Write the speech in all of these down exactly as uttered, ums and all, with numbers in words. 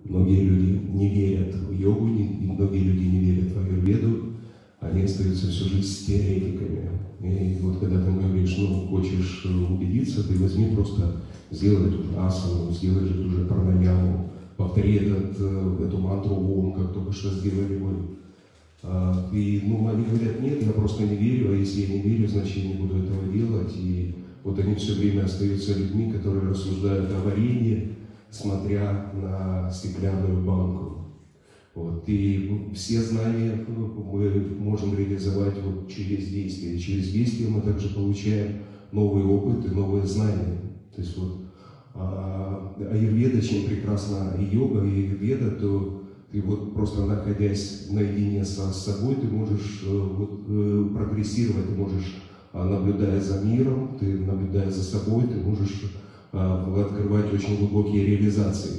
многие люди не верят в йогу, не, и многие люди не верят в аюрведу, они остаются всю жизнь с теоретиками. И вот когда ты говоришь, ну, хочешь убедиться, ты возьми просто, сделай эту же асану, сделай эту же пранаяму, повтори этот, эту мантру ом, как только что сделали вы. И, ну, они говорят, нет, я просто не верю, а если я не верю, значит, я не буду этого делать. И вот они все время остаются людьми, которые рассуждают о варенье, смотря на стеклянную банку. Вот. И все знания мы можем реализовать вот через действие. Через действие мы также получаем новый опыт и новые знания. То есть вот а, аюрведа, чем прекрасна и йога, и аюрведа, то ты вот просто находясь наедине со собой, ты можешь вот, прогрессировать, ты можешь, наблюдая за миром, ты наблюдая за собой, ты можешь открывать очень глубокие реализации.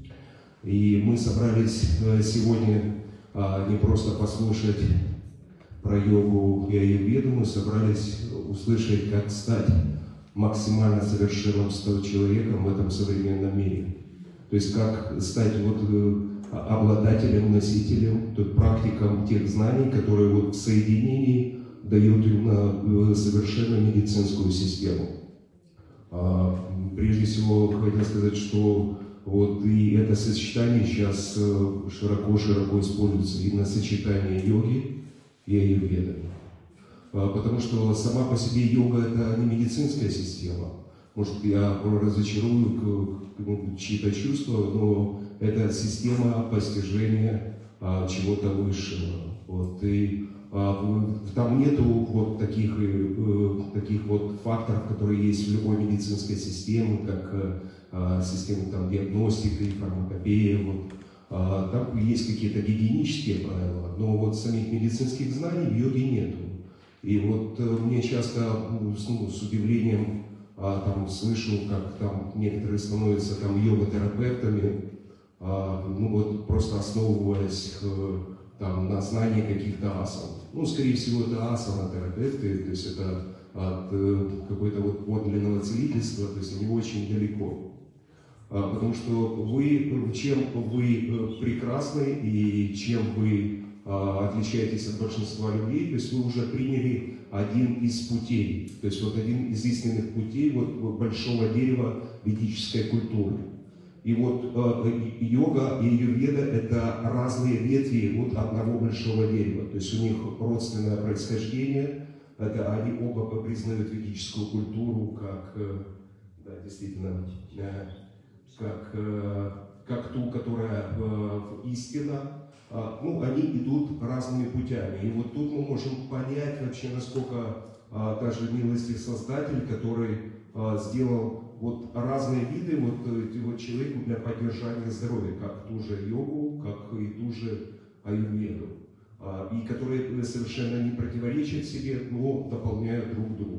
И мы собрались сегодня не просто послушать про йогу и аюрведу, мы собрались услышать, как стать максимально совершенным человеком в этом современном мире. То есть как стать вот обладателем, носителем, то практиком тех знаний, которые вот в соединении дают именно совершенную медицинскую систему. Прежде всего, хотел сказать, что вот и это сочетание сейчас широко-широко используется, именно сочетание йоги и аюрведы. Потому что сама по себе йога – это не медицинская система. Может, я разочарую чьи-то чувства, но это система постижения а, чего-то высшего. Вот. И а, там нету вот таких, э, таких вот факторов, которые есть в любой медицинской системе, как а, система там, диагностики, фармакопея. Вот. А, там есть какие-то гигиенические правила, но вот самих медицинских знаний в йоге нету. И вот э, мне часто ну, с удивлением а, там, слышу, как там некоторые становятся там йога-терапевтами, а, ну вот просто основываясь э, там, на знании каких-то асан. Ну, скорее всего, это асана-терапевты, то есть это от э, какой-то вот подлинного целительства, то есть они очень далеко. А, потому что вы, чем вы прекрасны и чем вы а, отличаетесь от большинства людей, то есть вы уже приняли один из путей, то есть вот один из истинных путей вот, большого дерева ведической культуры. И вот э, йога и аюрведа – это разные ветви вот одного большого дерева, то есть у них родственное происхождение, это они оба признают ведическую культуру как, э, да, действительно, э, как, э, как ту, которая э, истина. Ну, они идут разными путями. И вот тут мы можем понять вообще, насколько а, даже милостив Создатель, который а, сделал вот разные виды вот, вот человеку для поддержания здоровья, как ту же йогу, как и ту же аюрведу. А, и которые совершенно не противоречат себе, но дополняют друг друга.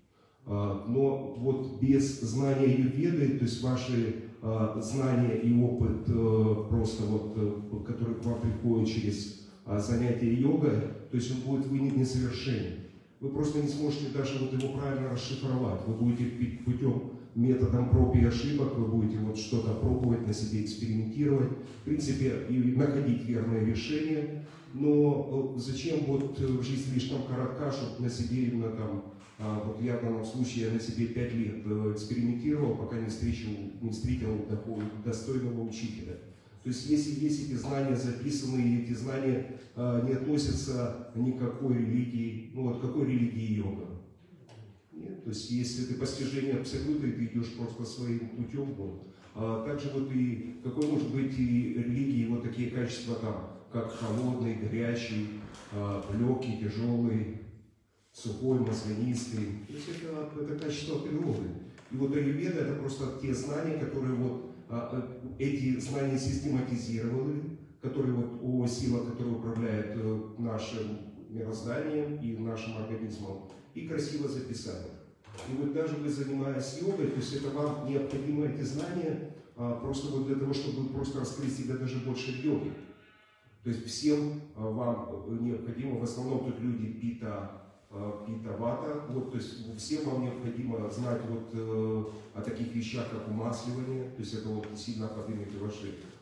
А, но вот без знания аюрведы, то есть ваши знания и опыт, просто вот, который к вам приходит через занятие йогой, то есть он будет вы несовершенен. Вы просто не сможете даже вот его правильно расшифровать. Вы будете путем, методом проб и ошибок, вы будете вот что-то пробовать, на себе экспериментировать, в принципе, и находить верное решение. Но зачем вот жизнь слишком коротка, чтобы на себе именно там, вот я в данном случае я на себе пять лет экспериментировал, пока не встретил, не встретил такого достойного учителя. То есть если есть эти знания записаны, и эти знания а, не относятся ни к какой религии, ну вот какой религии йога? Нет, то есть если ты постижение абсолюта, и ты идешь просто своим путем, вот. А также вот и какой может быть и религии вот такие качества там, как холодный, горячий, а, легкий, тяжелый, сухой, маслянистый. То есть это, это качество природы. И вот аюрведа это просто те знания, которые вот а, эти знания систематизированы, которые вот о силах, которые управляют нашим мирозданием и нашим организмом, и красиво записали. И вот даже вы занимаясь йогой, то есть это вам необходимо эти знания а, просто вот для того, чтобы просто раскрыть себя даже больше в йоге. То есть всем а, вам необходимо, в основном тут люди пита, пита-вата, вот, то есть всем вам необходимо знать вот, э, о таких вещах, как умасливание, то есть это вот сильно поднимет ваши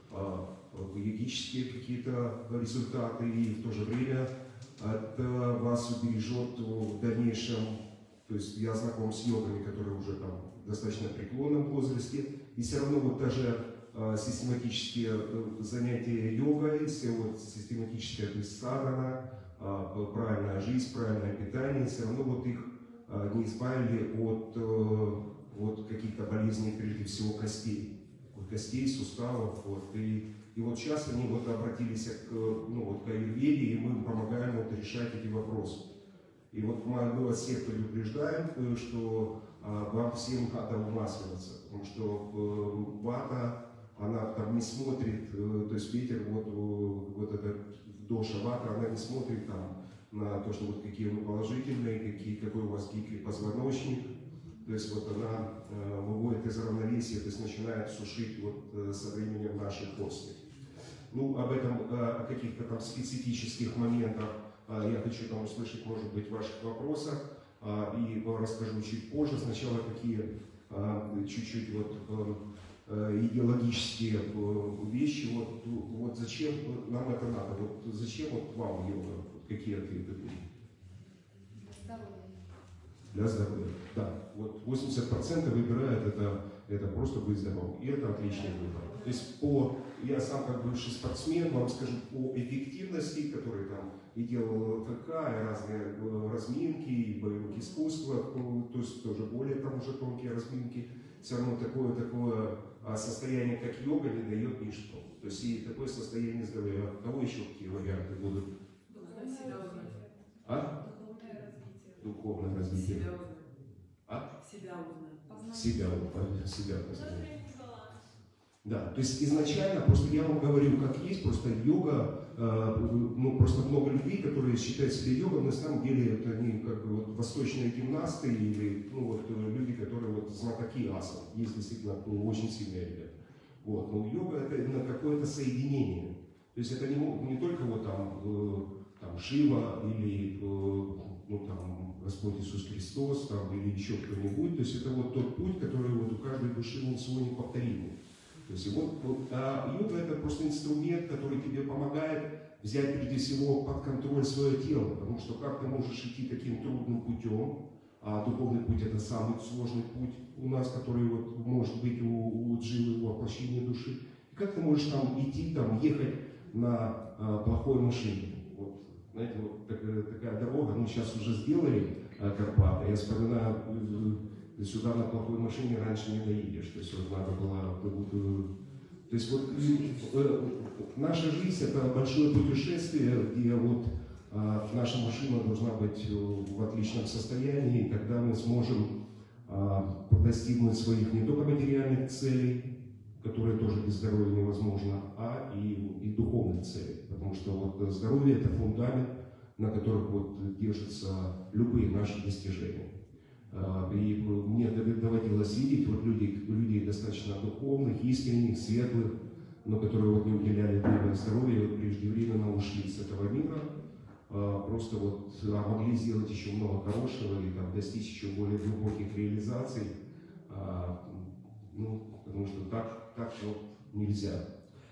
йогические какие-то результаты, и в то же время это вас убережет в дальнейшем. То есть я знаком с йогами, которые уже там в достаточно преклонном возрасте, и все равно вот даже э, систематические э, занятия йогой, если вот систематическая, то есть садхана, э, правильная жизнь, правильное питание, все равно вот их э, не избавили от, э, от каких-то болезней, прежде всего костей, вот костей, суставов, вот, и, и вот сейчас они вот обратились к, ну, вот, к аюрведе, и мы им помогаем вот решать эти вопросы. И вот мы вас всех предупреждаем, что а, вам всем надо умасливаться, потому что э, вата, она там не смотрит, э, то есть ветер, вот, вот эта доша вата, она не смотрит там на то, что вот какие вы положительные, какие, какой у вас гибкий позвоночник, то есть вот она э, выводит из равновесия, то есть начинает сушить вот э, со временем наши кости. Ну, об этом, э, о каких-то там специфических моментах я хочу там услышать, может быть, в ваших вопросах, и расскажу чуть позже. Сначала такие чуть-чуть вот идеологические вещи. Вот, вот зачем нам это надо? Вот зачем вот вам йога? Вот какие ответы были? Для здоровья. Для здоровья, да. Вот восемьдесят процентов выбирают это, это просто быть здоровым. И это отличный выбор. То есть по, я сам как бывший спортсмен, вам скажу, по эффективности, которые там и делал ЛФК, и разные разминки, и боевых искусствах, ну, то есть тоже более там уже тонкие разминки, все равно такое, такое состояние, как йога, не дает ничто. То есть и такое состояние здоровья. У кого еще какие варианты будут? А? Духовное развитие. Себя узнать. А? Себя узнать. Себя, себя познать. Да, то есть изначально, просто я вам говорю, как есть, просто йога, э, ну просто много людей, которые считают себя йогой, на самом деле это они как бы вот восточные гимнасты или ну, вот, люди, которые вот знатоки асан, есть действительно ну, очень сильные ребята. Вот, но йога это именно какое-то соединение. То есть это не, не только вот там, э, там Шива или э, ну, там, Господь Иисус Христос там, или еще кто-нибудь, то есть это вот тот путь, который вот у каждой души он свой неповторимый. То есть вот, вот, а йога это просто инструмент, который тебе помогает взять прежде всего под контроль свое тело, потому что как ты можешь идти таким трудным путем, а духовный путь это самый сложный путь у нас, который вот может быть у, у дживы, у воплощения души. И как ты можешь там идти, там ехать на а, плохой машине? Вот, знаете, вот такая, такая дорога, ну сейчас уже сделали а, Карпаты, я вспоминаю, сюда на плохой машине раньше не доедешь, то есть вот надо было, то есть вот э, наша жизнь это большое путешествие, где вот э, наша машина должна быть в отличном состоянии, и тогда мы сможем э, достигнуть своих не только материальных целей, которые тоже без здоровья невозможно, а и, и духовных целей, потому что вот здоровье это фундамент, на которых вот держатся любые наши достижения. И мне доводилось видеть вот людей, людей достаточно духовных, искренних, светлых, но которые вот не уделяли время здоровью, вот преждевременно ушли с этого мира, просто вот а могли сделать еще много хорошего и там, достичь еще более глубоких реализаций, ну, потому что так, так вот нельзя.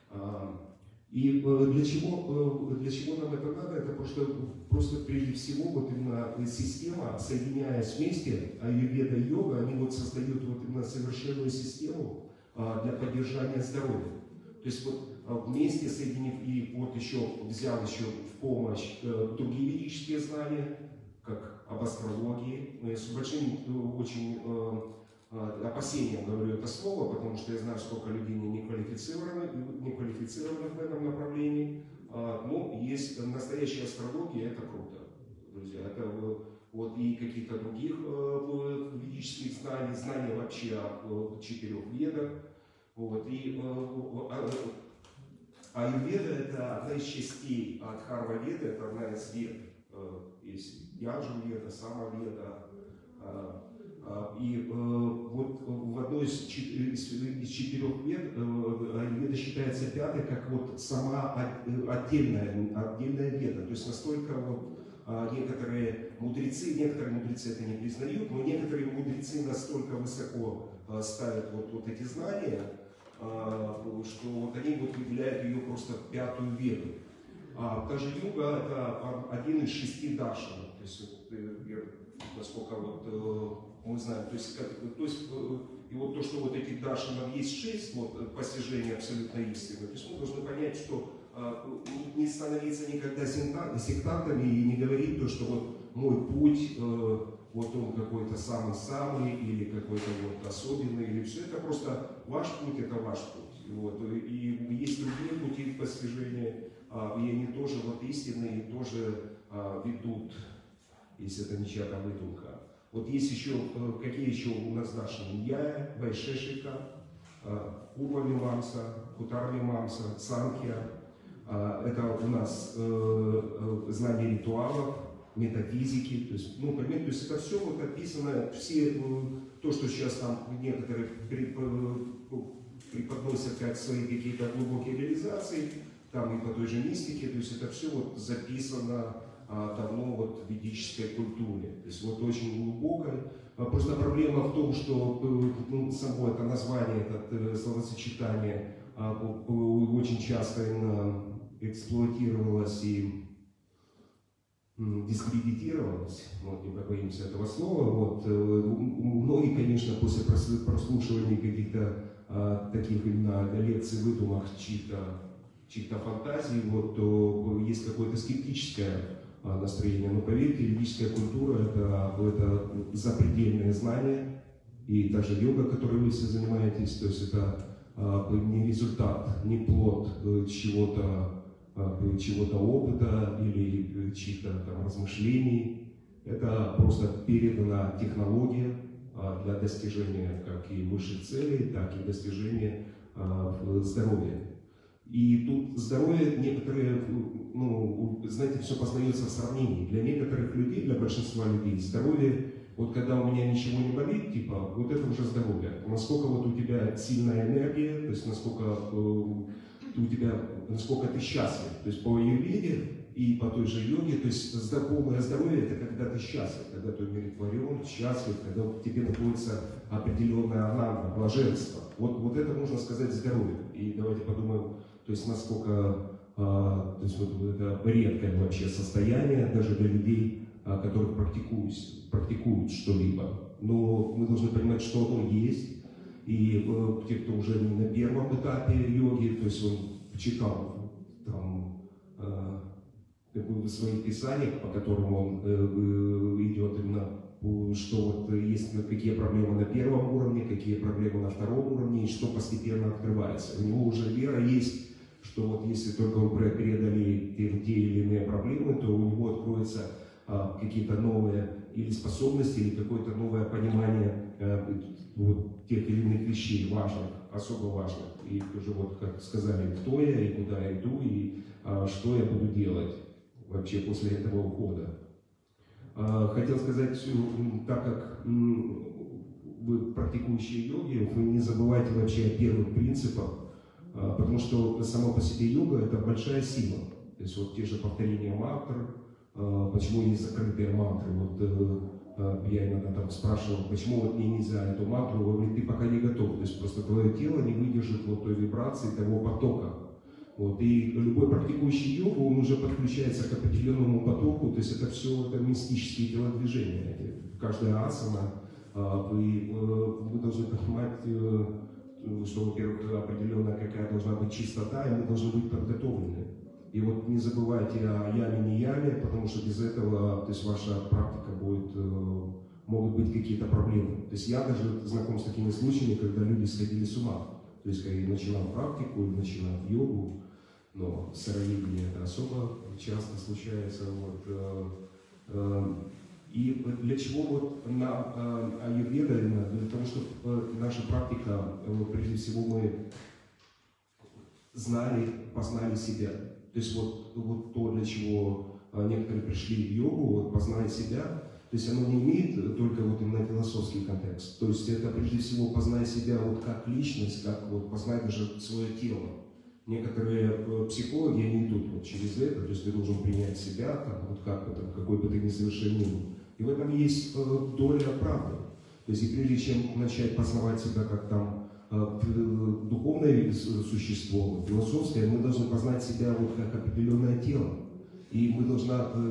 И для чего, для чего нам это надо? Это просто, просто прежде всего вот именно система, соединяясь вместе, аюрведа и йога, они вот создают вот именно совершенную систему для поддержания здоровья. То есть вот вместе соединив и вот еще взял еще в помощь другие ведические знания, как об астрологии, но я с большим очень опасением говорю это слово, потому что я знаю, сколько людей не квалифицированы, не квалифицированы в этом направлении. Но есть настоящая астрология, это круто, друзья. Это вот и каких-то других ведических знаний, знания вообще о четырех ведах. Вот, и аюрведа это одна из частей, а дхарма-веда это одна из вед. Есть яджу-веда, сама-веда. И э, вот в одной из, из, из четырех вед э, аюрведа считается пятой, как вот сама отдельная, отдельная веда. То есть настолько вот э, некоторые мудрецы, некоторые мудрецы это не признают, но некоторые мудрецы настолько высоко э, ставят вот, вот эти знания, что вот они вот выделяют ее просто в пятую веду. А та же йога это один из шести даршанов, то есть насколько вот мы знаем, то есть, как, то есть и вот то, что вот этих даршанов есть шесть, вот постижения абсолютной истины, то есть мы должны понять, что не становиться никогда сектантами и не говорить то, что вот мой путь, вот он какой-то самый-самый или какой-то вот особенный, или все это просто ваш путь, это ваш путь. Вот. И есть другие пути постижения, и они тоже вот истинные, и тоже ведут, если это не чья-то выдумка. Вот есть еще, какие еще у нас даршаны? Ньяя, Вайшешика, Пурва-мимамса, Кутара-мимамса, Санхья. Это у нас знание ритуалов, метафизики, то есть, ну, понимаете, то есть это все вот описано, все, то, что сейчас там некоторые преподносят как свои какие-то глубокие реализации, там и по той же мистике, то есть это все вот записано а, давно вот в ведической культуре, то есть вот очень глубокой. Просто проблема в том, что ну, само это название, это словосочетание а, очень часто именно эксплуатировалось и дискредитировалось, вот, не побоимся этого слова. Вот, многие, конечно, после прослушивания каких-то а, таких именно лекций, выдумок, чьих-то чьих-то фантазий, вот, то есть какое-то скептическое а, настроение. Но поверьте, ведическая культура это, это запредельное знание, и даже йога, которой вы все занимаетесь, то есть это а, не результат, не плод чего-то, чего-то опыта или чьих-то там размышлений. Это просто передана технология для достижения как и высших целей, так и достижения здоровья. И тут здоровье некоторые, ну, знаете, все познается в сравнении. Для некоторых людей, для большинства людей здоровье, вот когда у меня ничего не болит, типа, вот это уже здоровье. Насколько вот у тебя сильная энергия, то есть насколько у тебя, насколько ты счастлив. То есть по аюрведе и по той же йоге, то есть полное здоровье это когда ты счастлив, когда ты умиротворен, счастлив, когда в тебе находится определенное ананда, блаженство. Вот, вот это можно сказать здоровье. И давайте подумаем, то есть насколько а, то есть вот это редкое вообще состояние даже для людей, а, которые практикуют, практикуют что-либо. Но мы должны понимать, что оно есть. И э, те, кто уже не на первом этапе йоги, то есть он читал там э, в своих писаниях, по которым он э, идет именно, что вот есть какие проблемы на первом уровне, какие проблемы на втором уровне, и что постепенно открывается. У него уже вера есть, что вот если только он преодолеет те, те или иные проблемы, то у него откроются а, какие-то новые или способности, или какое-то новое понимание а, вот, тех или иных вещей важных, особо важных. И уже вот как сказали, кто я, и куда я иду, и а, что я буду делать вообще после этого ухода. А, хотел сказать, так как вы практикующие йоги, вы не забывайте вообще о первых принципах, потому что сама по себе йога это большая сила. То есть вот те же повторения мантр, почему есть закрытые мантры. Вот я иногда там спрашивал, почему вот мне нельзя эту мантру, он говорит, ты пока не готов. То есть просто твое тело не выдержит вот той вибрации, того потока. Вот. И любой практикующий йогу, он уже подключается к определенному потоку, то есть это все это мистические телодвижения. Каждая асана, вы, вы должны понимать, что, во-первых, определенная какая должна быть чистота, и мы должны быть подготовлены. И вот не забывайте о яме, не яме, потому что без этого, то есть ваша практика будет, могут быть какие-то проблемы. То есть я даже знаком с такими случаями, когда люди сходили с ума. То есть, когда я начинал практику, начинал йогу, но сыроедение это особо часто случается. Вот, и для чего вот нам аюрведа, для того, чтобы наша практика, прежде всего мы знали, познали себя. То есть вот, вот то, для чего некоторые пришли в йогу, вот, познали себя, то есть оно не имеет только вот именно философский контекст. То есть это прежде всего познать себя вот как личность, как вот познать даже свое тело. Некоторые психологи, они идут вот через это, то есть ты должен принять себя, там, вот как бы, там, какой бы ты ни совершенный был. И в этом есть э, доля правды. То есть и прежде чем начать познавать себя как там духовное существо, философское, мы должны познать себя вот как определенное тело. И мы должны,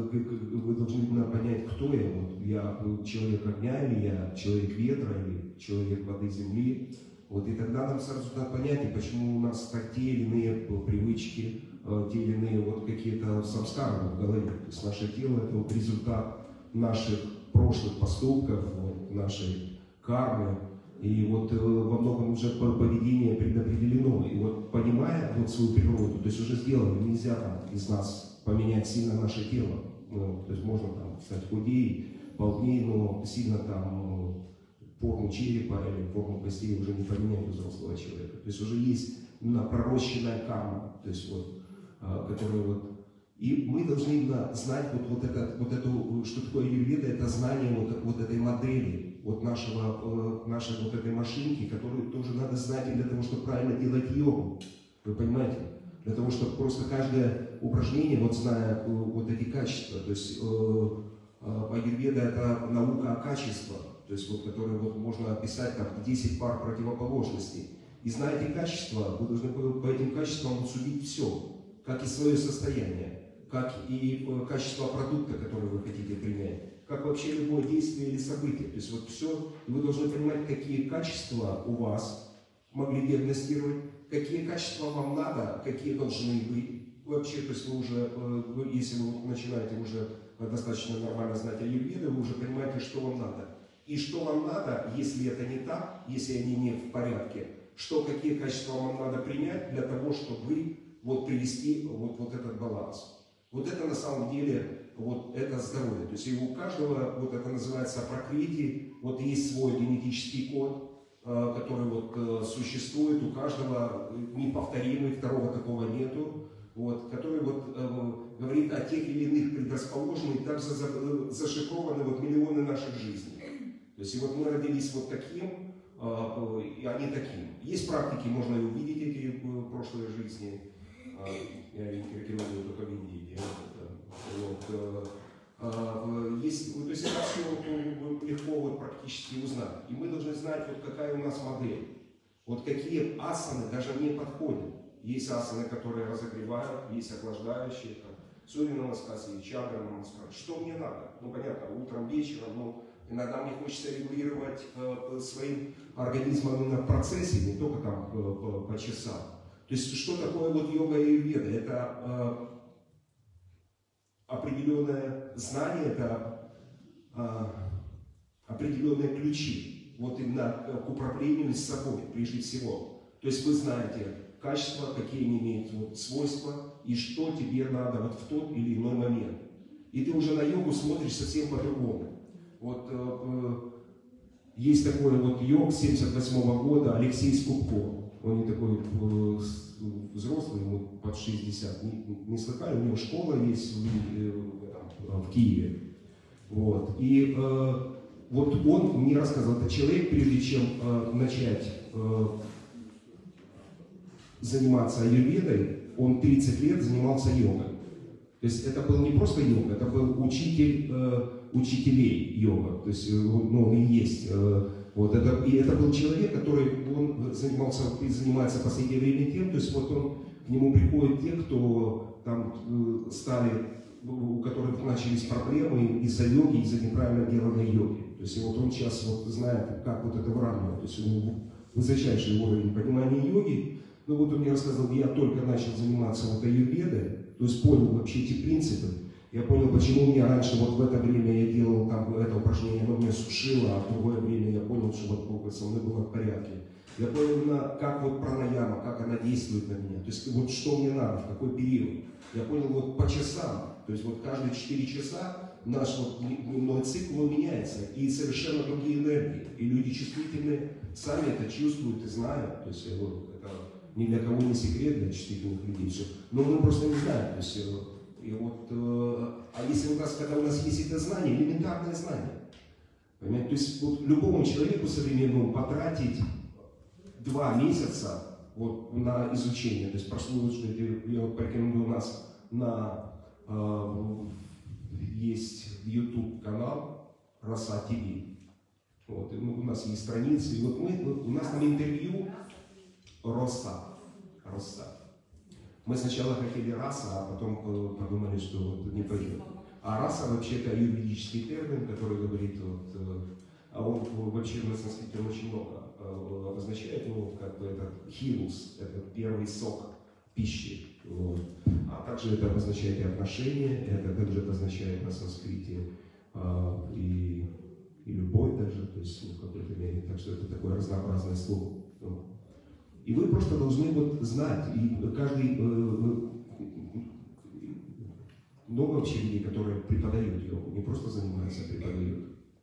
вы должны понять, кто я. Вот я человек огня, или я человек ветра, или человек воды, земли. Вот, и тогда нам сразу надо понять, почему у нас так те или иные привычки, те или иные вот какие-то самскары в голове. То есть наше тело — это вот результат наших прошлых поступков, вот, нашей кармы. И вот э, во многом уже поведение предопределено. И вот понимая вот свою природу, то есть уже сделано, нельзя там из нас поменять сильно наше тело. Ну, то есть можно там стать худее, полнее, но сильно там форму черепа или форму костей уже не поменять у взрослого человека. То есть уже есть именно пророщенная карма, то есть вот, э, которая вот. И мы должны именно знать вот, вот, это, вот эту, что такое аюрведа, это знание вот, вот этой модели, вот нашего, э, нашей вот этой машинки, которую тоже надо знать для того, чтобы правильно делать йогу. Вы понимаете? Для того, чтобы просто каждое упражнение, вот зная э, вот эти качества, то есть э, э, аюрведа — это наука о качествах, то есть вот, которые вот можно описать как десять пар противоположностей. И зная эти качества, вы должны по этим качествам судить все, как и свое состояние, как и качество продукта, который вы хотите принять, как вообще любое действие или событие. То есть вот все, и вы должны понимать, какие качества у вас могли диагностировать, какие качества вам надо, какие должны быть. Вообще, то есть вы уже, вы, если вы начинаете уже достаточно нормально знать аюрведу, вы уже понимаете, что вам надо. И что вам надо, если это не так, если они не в порядке, что, какие качества вам надо принять для того, чтобы вы вот привести вот, вот этот баланс. Вот это на самом деле, вот это здоровье. То есть и у каждого, вот это называется прокрити, вот есть свой генетический код, который вот существует, у каждого неповторимый, второго такого нету, вот, который вот говорит о тех или иных предрасположенных, также зашифрованы вот миллионы наших жизней. То есть и вот мы родились вот таким, и они таким. Есть практики, можно и увидеть эти прошлые жизни. Я рекомендую только видеть. Вот. Есть, то есть это все легко вот практически узнать. И мы должны знать, вот какая у нас модель. Вот какие асаны даже не подходят. Есть асаны, которые разогревают, есть охлаждающие. Сурья намаскар, чакра намаскар. Что мне надо? Ну понятно, утром, вечером, но иногда мне хочется регулировать э, своим организмом именно в процессе, не только там э, по, по часам. То есть что такое вот йога и аюрведа? Это э, определенное знание, это э, определенные ключи, вот именно к управлению с собой прежде всего. То есть вы знаете качества, какие они имеют вот, свойства, и что тебе надо вот в тот или иной момент. И ты уже на йогу смотришь совсем по-другому. Вот э, э, есть такой вот йог семьдесят восьмого года, Алексей Скупко. Он не такой э, взрослый, ему под шестьдесят. Не, не слыхали, у него школа есть в, э, в Киеве. Вот. И э, вот он мне рассказал, это человек, прежде чем э, начать э, заниматься аюрведой, он тридцать лет занимался йогой. То есть это был не просто йога, это был учитель э, учителей йога. То есть ну, он и есть. Э, вот это, и это был человек, который он занимался и занимается в последнее время тем, то есть вот он, к нему приходят те, кто там э, стали, у которых начались проблемы из-за йоги, из-за неправильно деланной йоги. То есть и вот он сейчас вот знает, как вот это выравнивать. То есть у него высочайший уровень понимания йоги. Ну вот он мне рассказал, я только начал заниматься вот аюрведой, то есть понял вообще эти принципы. Я понял, почему у меня раньше вот в это время я делал там это упражнение, оно меня сушило, а в другое время я понял, что вот со мной было в порядке. Я понял именно, как вот пранаяма, как она действует на меня, то есть вот что мне надо, в какой период. Я понял вот по часам, то есть вот каждые четыре часа наш вот дневной цикл меняется, и совершенно другие энергии. И люди чувствительные сами это чувствуют и знают, то есть вот, это ни для кого не секрет, для чувствительных людей все. Но мы просто не знаем. То есть, и вот, э, а если у нас, когда у нас есть это знание, элементарное знание, понимаете? То есть вот любому человеку современному потратить два месяца вот, на изучение, то есть прослушайте, я вот порекомендую у нас на э, есть YouTube канал Роса ТВ. Вот, и, ну, у нас есть страницы, и вот мы, у нас там интервью роса. Роса. Мы сначала хотели раса, а потом подумали, что вот не пойдет. А раса вообще это юридический термин, который говорит, вот, а он вообще на санскрите очень много обозначает, ну, как бы это хилус, это первый сок пищи. Вот. А также это обозначает и отношения, это также обозначает на санскрите а, и, и любовь даже, то есть ну, в какой-то мере, так что это такое разнообразное слово. И вы просто должны вот знать, и каждый, э, много вообще людей, которые преподают йогу, не просто занимаются, а преподают.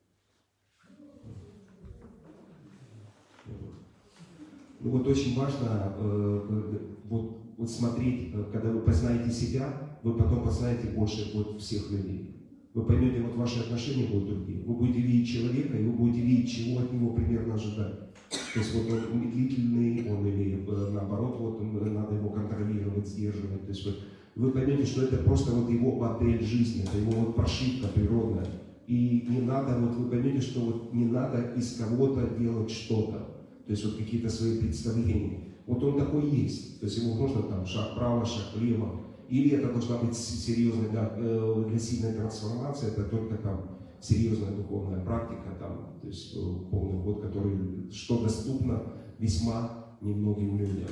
Ну вот очень важно э, вот, вот смотреть, когда вы познаете себя, вы потом познаете больше вот всех людей. Вы поймете, вот ваши отношения будут другие. Вы будете видеть человека, и вы будете видеть, чего от него примерно ожидать. То есть вот он медлительный, он или наоборот, вот надо его контролировать, сдерживать. То есть вот вы поймете, что это просто вот его модель жизни, это его вот прошивка природная. И не надо, вот вы поймете, что вот не надо из кого-то делать что-то. То есть вот какие-то свои представления. Вот он такой есть. То есть ему нужно там шаг вправо, шаг влево. Или это должна быть серьезная, да, для сильной трансформации, это только там серьезная духовная практика, там, то есть полный ход, который, что доступно весьма немногим людям.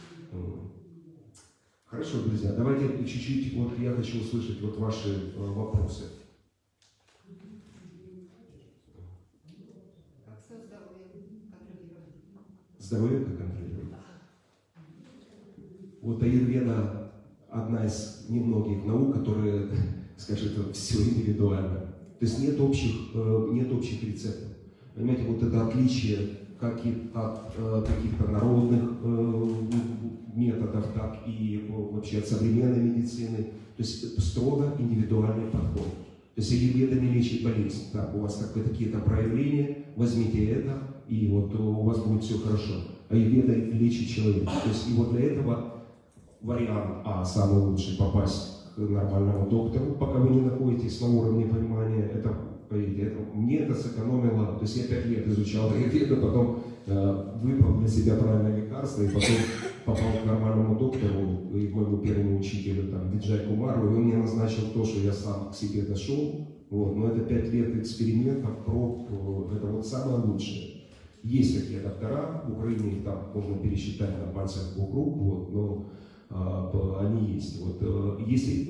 Хорошо, друзья, давайте чуть-чуть, вот я хочу услышать вот ваши вопросы. Как свое здоровье контролировать? Здоровье как контролировать? Вот аюрведа одна из немногих наук, которые, скажем, это все индивидуально. То есть нет общих, нет общих рецептов. Понимаете, вот это отличие как и от каких-то народных методов, так и вообще от современной медицины. То есть строго индивидуальный подход. То есть аюрведа не лечит болезнь. Так, у вас как бы какие-то проявления, возьмите это, и вот у вас будет все хорошо. Аюрведа лечит человека. То есть и вот для этого вариант А, самый лучший, попасть к нормальному доктору, пока вы не находитесь на уровне понимания, это, поверьте, это, мне это сэкономило, то есть я пять лет изучал аюрведу, потом э, выбрал для себя правильное лекарство, и потом попал к нормальному доктору, и моему первому учителю, там, Виджай Кумару, и он мне назначил то, что я сам к себе дошел, вот, но это пять лет экспериментов, проб, это вот самое лучшее. Есть такие доктора, в Украине их там можно пересчитать на пальцах двух рук, вот, но они есть. Вот, если,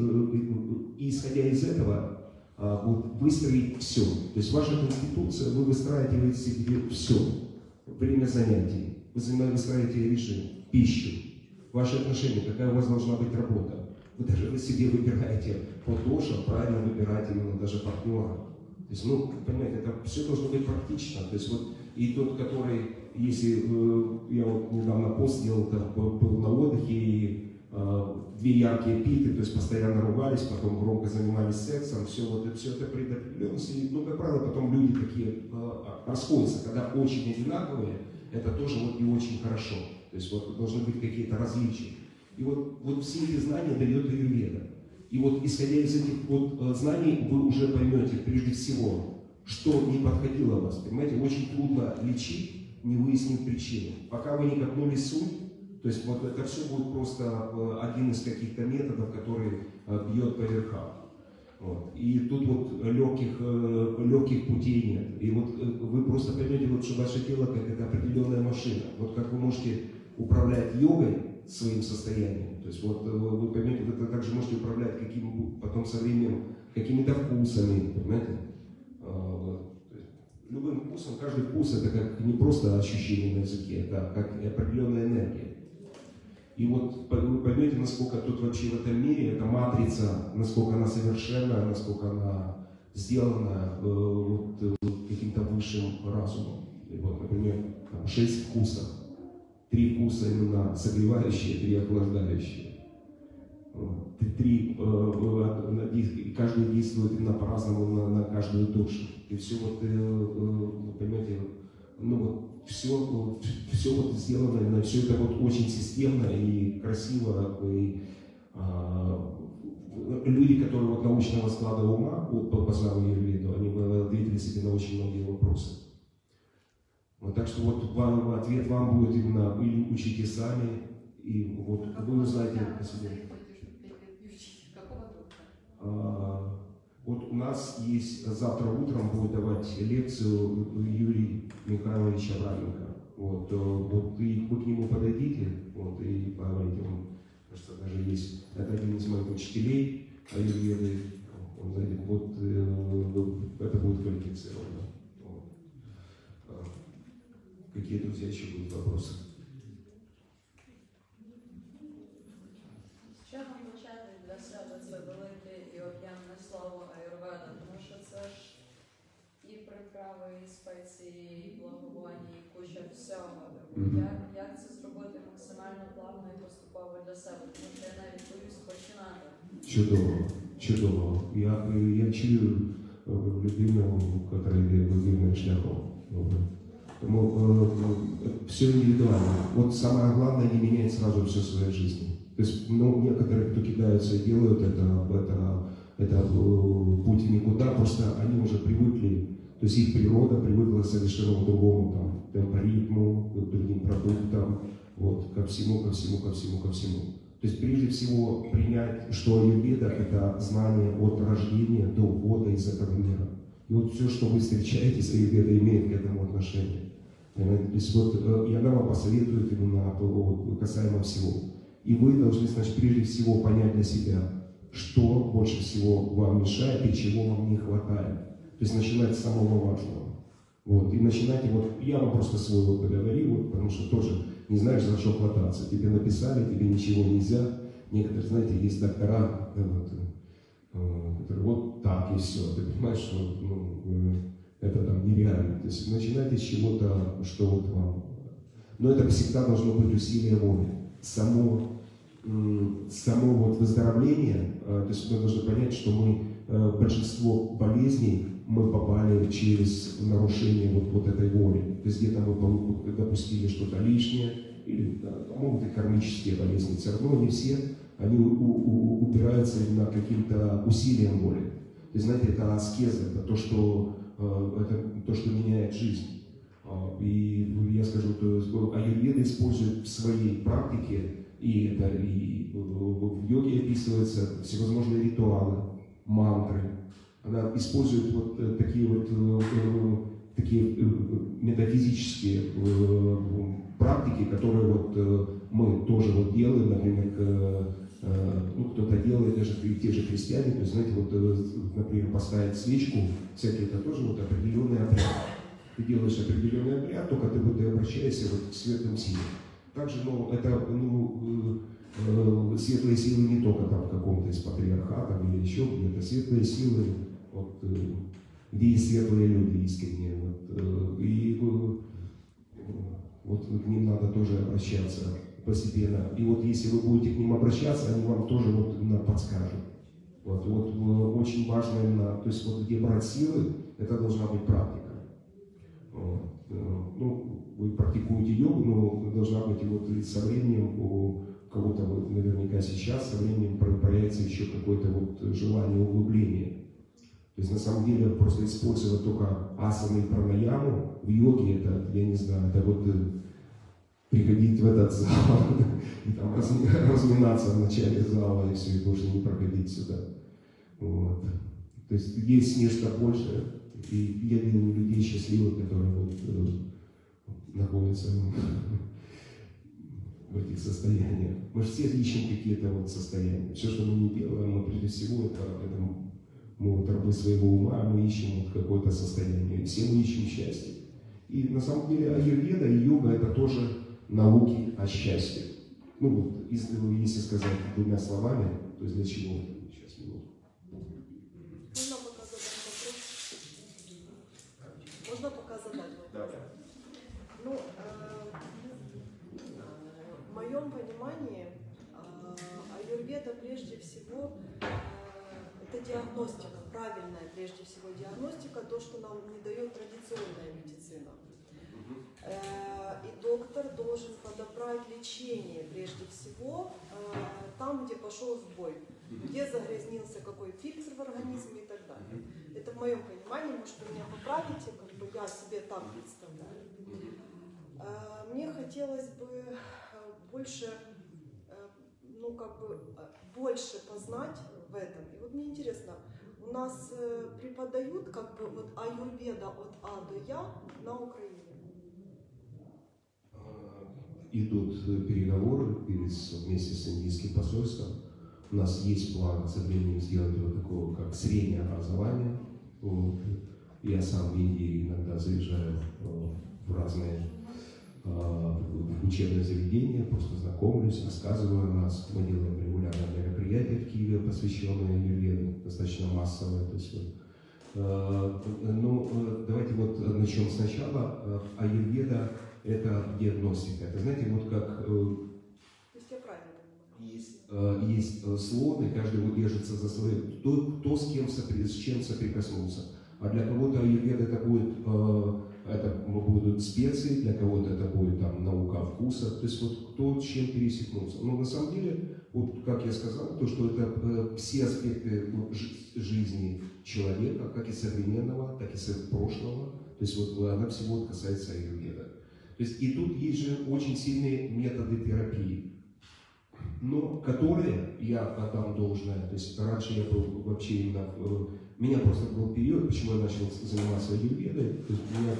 исходя из этого, вот, выстроить все. То есть ваша конституция, вы выстраиваете себе все. Время занятий, вы выстраиваете режим, пищу, ваши отношения, какая у вас должна быть работа. Вы даже вы себе выбираете по душе, правильно выбираете именно даже партнера. То есть, ну, понимаете, это все должно быть практично. То есть вот и тот, который, если э, я вот недавно пост сделал, там, был на отдыхе, и э, две яркие питы, то есть постоянно ругались, потом громко занимались сексом, все, вот, все это предопределенность. И, ну, как правило, потом люди такие э, расходятся, когда очень одинаковые, это тоже вот не очень хорошо. То есть вот должны быть какие-то различия. И вот, вот все эти знания дает аюрведа. И вот исходя из этих вот знаний, вы уже поймете прежде всего, что не подходило вас. Понимаете, очень трудно лечить, не выяснив причину. Пока вы не копнули суть, то есть вот это все будет просто один из каких-то методов, который бьет по верхам. Вот. И тут вот легких, легких путей нет. И вот вы просто поймете, вот, что ваше тело как это определенная машина. Вот как вы можете управлять йогой своим состоянием. То есть вот вы поймете, вы также можете управлять каким, потом со временем какими-то вкусами, понимаете? Любым вкусом, каждый вкус это как не просто ощущение на языке, это как определенная энергия. И вот вы поймете, насколько тут вообще в этом мире эта матрица, насколько она совершенна, насколько она сделана э, вот, э, каким-то высшим разумом. И вот, например, там, шесть вкусов. Три вкуса именно согревающие, три охлаждающие. Три, э, каждый действует именно по-разному на, на каждую душу. И все вот, э, вы понимаете, ну вот, все, все вот сделано, именно все это вот очень системно и красиво. И, а, люди, которые вот научного склада ума, вот по познанию аюрведу, они ответили себе на очень многие вопросы. Вот, так что вот вам, ответ вам будет именно или учите сами, и вот вы узнаете о себе. А, вот у нас есть, завтра утром будет давать лекцию Юрий Михайлович Абраменко. Вот, вот и вы к нему подойдите, вот, и поговорите. Он, кажется, даже есть, это один из моих учителей аюрведы. Он, знаете, вот это будет квалифицировано. Вот. Какие, друзья, еще будут вопросы? З чого почати для себе це велике і об'ємне слово аюрведа? Тому що це ж і приправи, і спеції, і благовоння, і куча всього. Mm-hmm. Як, як це зробити максимально плавно і поступово для себе? Тому що я навіть боюсь починати. Чудово, чудово. Я, я чую людину, яка йде вибірним шляхом. Тому э, все индивидуально. Вот самое главное не менять сразу все в своей жизни. То есть, ну, некоторые, кто кидаются и делают это, это, это э, путь в никуда, просто они уже привыкли, то есть их природа привыкла к совершенно другому там, темпоритму, к другим продуктам, вот, ко всему, ко всему, ко всему, ко всему. То есть прежде всего принять, что аюрведа – это знание от рождения до ухода из этого мира. И вот все, что вы встречаете, аюрведа имеет к этому отношение. Понимаете? То есть вот, и она вам посоветует именно вот, касаемо всего. И вы должны, значит, прежде всего понять для себя, что больше всего вам мешает и чего вам не хватает. То есть начинать с самого важного. Вот. И начинайте, вот я вам просто свой опыт говорю, вот, потому что тоже не знаешь, за что хвататься. Тебе написали, тебе ничего нельзя. Некоторые, знаете, есть доктора, вот, которые вот так и все. Ты понимаешь, что ну, это там нереально. То есть начинайте с чего-то, что вот вам. Но это всегда должно быть усилие воли. Само, само вот выздоровление, то есть мы должны понять, что мы большинство болезней мы попали через нарушение вот, вот этой воли. То есть где-то мы допустили что-то лишнее, или да, могут и кармические болезни. Все равно не все, они у, у, упираются именно каким-то усилием воли. То есть, знаете, это аскеза, это то, что, это то, что меняет жизнь. И я скажу, что аюрведа использует в своей практике, и это и в йоге описываются всевозможные ритуалы, мантры. Она использует вот такие вот такие метафизические практики, которые вот мы тоже вот делаем, например, ну, кто-то делает, даже те же христиане, то есть, знаете, вот, например, поставить свечку, всякие, это тоже вот определенный обряд. Ты делаешь определенный обряд, только ты, вот, ты обращаешься вот к светлым силам. Также, ну, это, ну, светлые силы не только там в каком-то из патриархатов или еще где-то, светлые силы, вот, где есть светлые люди искренние, вот, и вот к ним надо тоже обращаться постепенно. И вот если вы будете к ним обращаться, они вам тоже вот именно подскажут. Вот, вот очень важно именно, то есть вот где брать силы, это должна быть практика. Вот. Ну, вы практикуете йогу, но должна быть и вот и со временем у кого-то вот наверняка сейчас, со временем проявляется еще какое-то вот желание углубления. То есть на самом деле просто использовать только асаны и пранаяму в йоге, это, я не знаю, это вот приходить в этот зал и там разминаться в начале зала и все, и больше не проходить сюда. Вот. То есть есть нечто большее, и я видел людей счастливых, которые вот, э, находятся в этих состояниях. Мы же все ищем какие-то вот состояния. Все, что мы не делаем, мы прежде всего это, это мы вот рабы своего ума, мы ищем вот какое-то состояние. Все мы ищем счастье. И на самом деле аюрведа и йога это тоже науки о счастье. Ну вот, если, если сказать двумя словами, то есть для чего? Сейчас, минутку. Можно пока задать вопрос? Можно пока задать вопрос? Да. Ну, э, в моем понимании э, аюрведа прежде всего э, это диагностика, правильная прежде всего диагностика, то, что нам не дает традиционная медицина. И доктор должен подобрать лечение, прежде всего, там, где пошел сбой, где загрязнился какой фильтр в организме и так далее. Это в моем понимании, может, вы меня поправите, как бы я себе так представляю. Мне хотелось бы больше, ну, как бы, больше познать в этом. И вот мне интересно, у нас преподают как бы вот аюрведа от А до Я на Украине? Идут переговоры вместе с индийским посольством. У нас есть план со временем сделать вот такого, как среднее образование. Вот. Я сам в Индии иногда заезжаю в разные в учебные заведения, просто знакомлюсь, рассказываю о нас. Мы делаем регулярно мероприятия в Киеве, посвященные аюрведе, достаточно массовые. То есть, вот, ну, давайте вот начнем сначала. Аюрведа – это диагностика. Это, знаете, вот как… Если я правильно понимаю. Есть, есть слон, и каждый вот держится за свой, кто, кто с, кем сопри, с чем соприкоснулся. А для кого-то аюрведа это будет, это будут специи, для кого-то это будет там наука вкуса, то есть вот кто с чем пересекнулся. Но на самом деле, вот как я сказал, то, что это все аспекты жизни человека, как и современного, так и прошлого, то есть вот она всего касается аюрведа. То есть и тут есть же очень сильные методы терапии, но которые я отдам должное. То есть раньше я был вообще именно, меня просто был период, почему я начал заниматься аюрведой, то есть у меня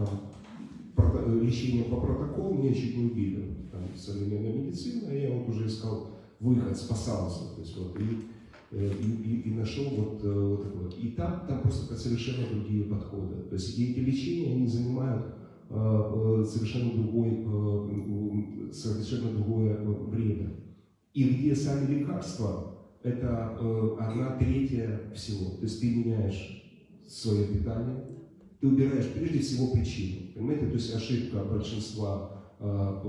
там лечение по протоколу, меня чуть не убили, там, современная медицина, и я вот уже искал выход, спасался, то есть вот, и, и, и, и нашел вот, вот такой вот. И там, там просто совершенно другие подходы, то есть эти лечения, они занимают совершенно другой, совершенно другое время. И где сами лекарства, это э, одна третья всего. То есть ты меняешь свое питание, ты убираешь прежде всего причину. Понимаете, то есть ошибка большинства, э, э,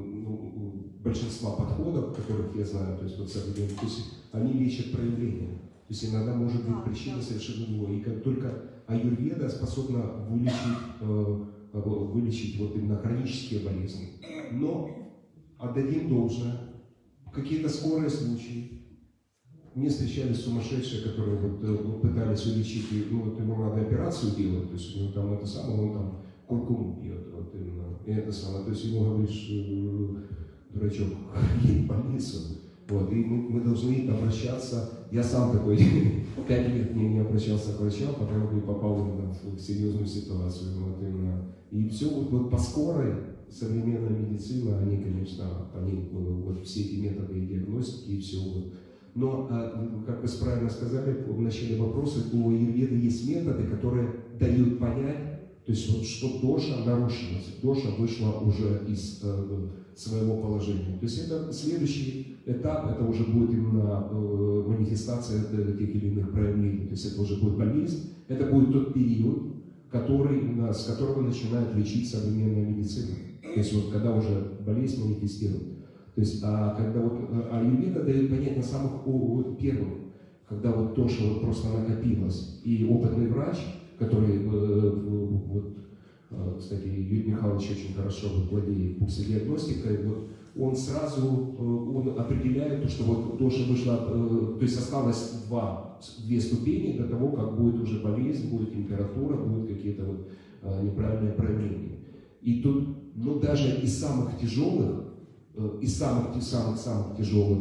ну, большинства подходов, которых я знаю, то есть, вот, современные, то есть они лечат проявление. То есть иногда может быть причина совершенно другая. И как только аюрведа способна вылечить, э, вылечить вот именно хронические болезни. Но отдадим должное, какие-то скорые случаи. Мне встречались сумасшедшие, которые вот, пытались улечить, ну вот ему надо операцию делать, то есть у него там это самое, он там куркуму пьет, вот именно, и это самое, то есть ему говоришь, дурачок, едь в больницу, вот, и мы, мы должны обращаться, я сам такой, пять лет не, не обращался к врачам, пока не попал именно в серьезную ситуацию, вот именно, и все вот, вот по скорой, современная медицина, они, конечно, они, вот все эти методы диагностики и все, вот. Но, как вы правильно сказали в начале вопроса, у аюрведы есть методы, которые дают понять, то есть вот, что доша нарушилась, доша вышла уже из э, своего положения. То есть это следующий этап, это уже будет именно э, манифестация тех или иных проявлений, то есть это уже будет болезнь, это будет тот период, который, с которого начинает лечить современная медицина. То есть вот когда уже болезнь манифестирует. То есть, а когда вот аюрведа дает понять на самых вот, первых, когда вот то, что вот просто накопилось, и опытный врач, который, э, вот, э, кстати, Юрий Михайлович очень хорошо вот, владеет пульсодиагностикой, вот, он сразу э, он определяет то, что вот то, что вышла, э, то есть осталось два, две ступени до того, как будет уже болезнь, будет температура, будут какие-то вот, э, неправильные проявления. И тут, ну даже из самых тяжелых, из самых самых самых тяжелых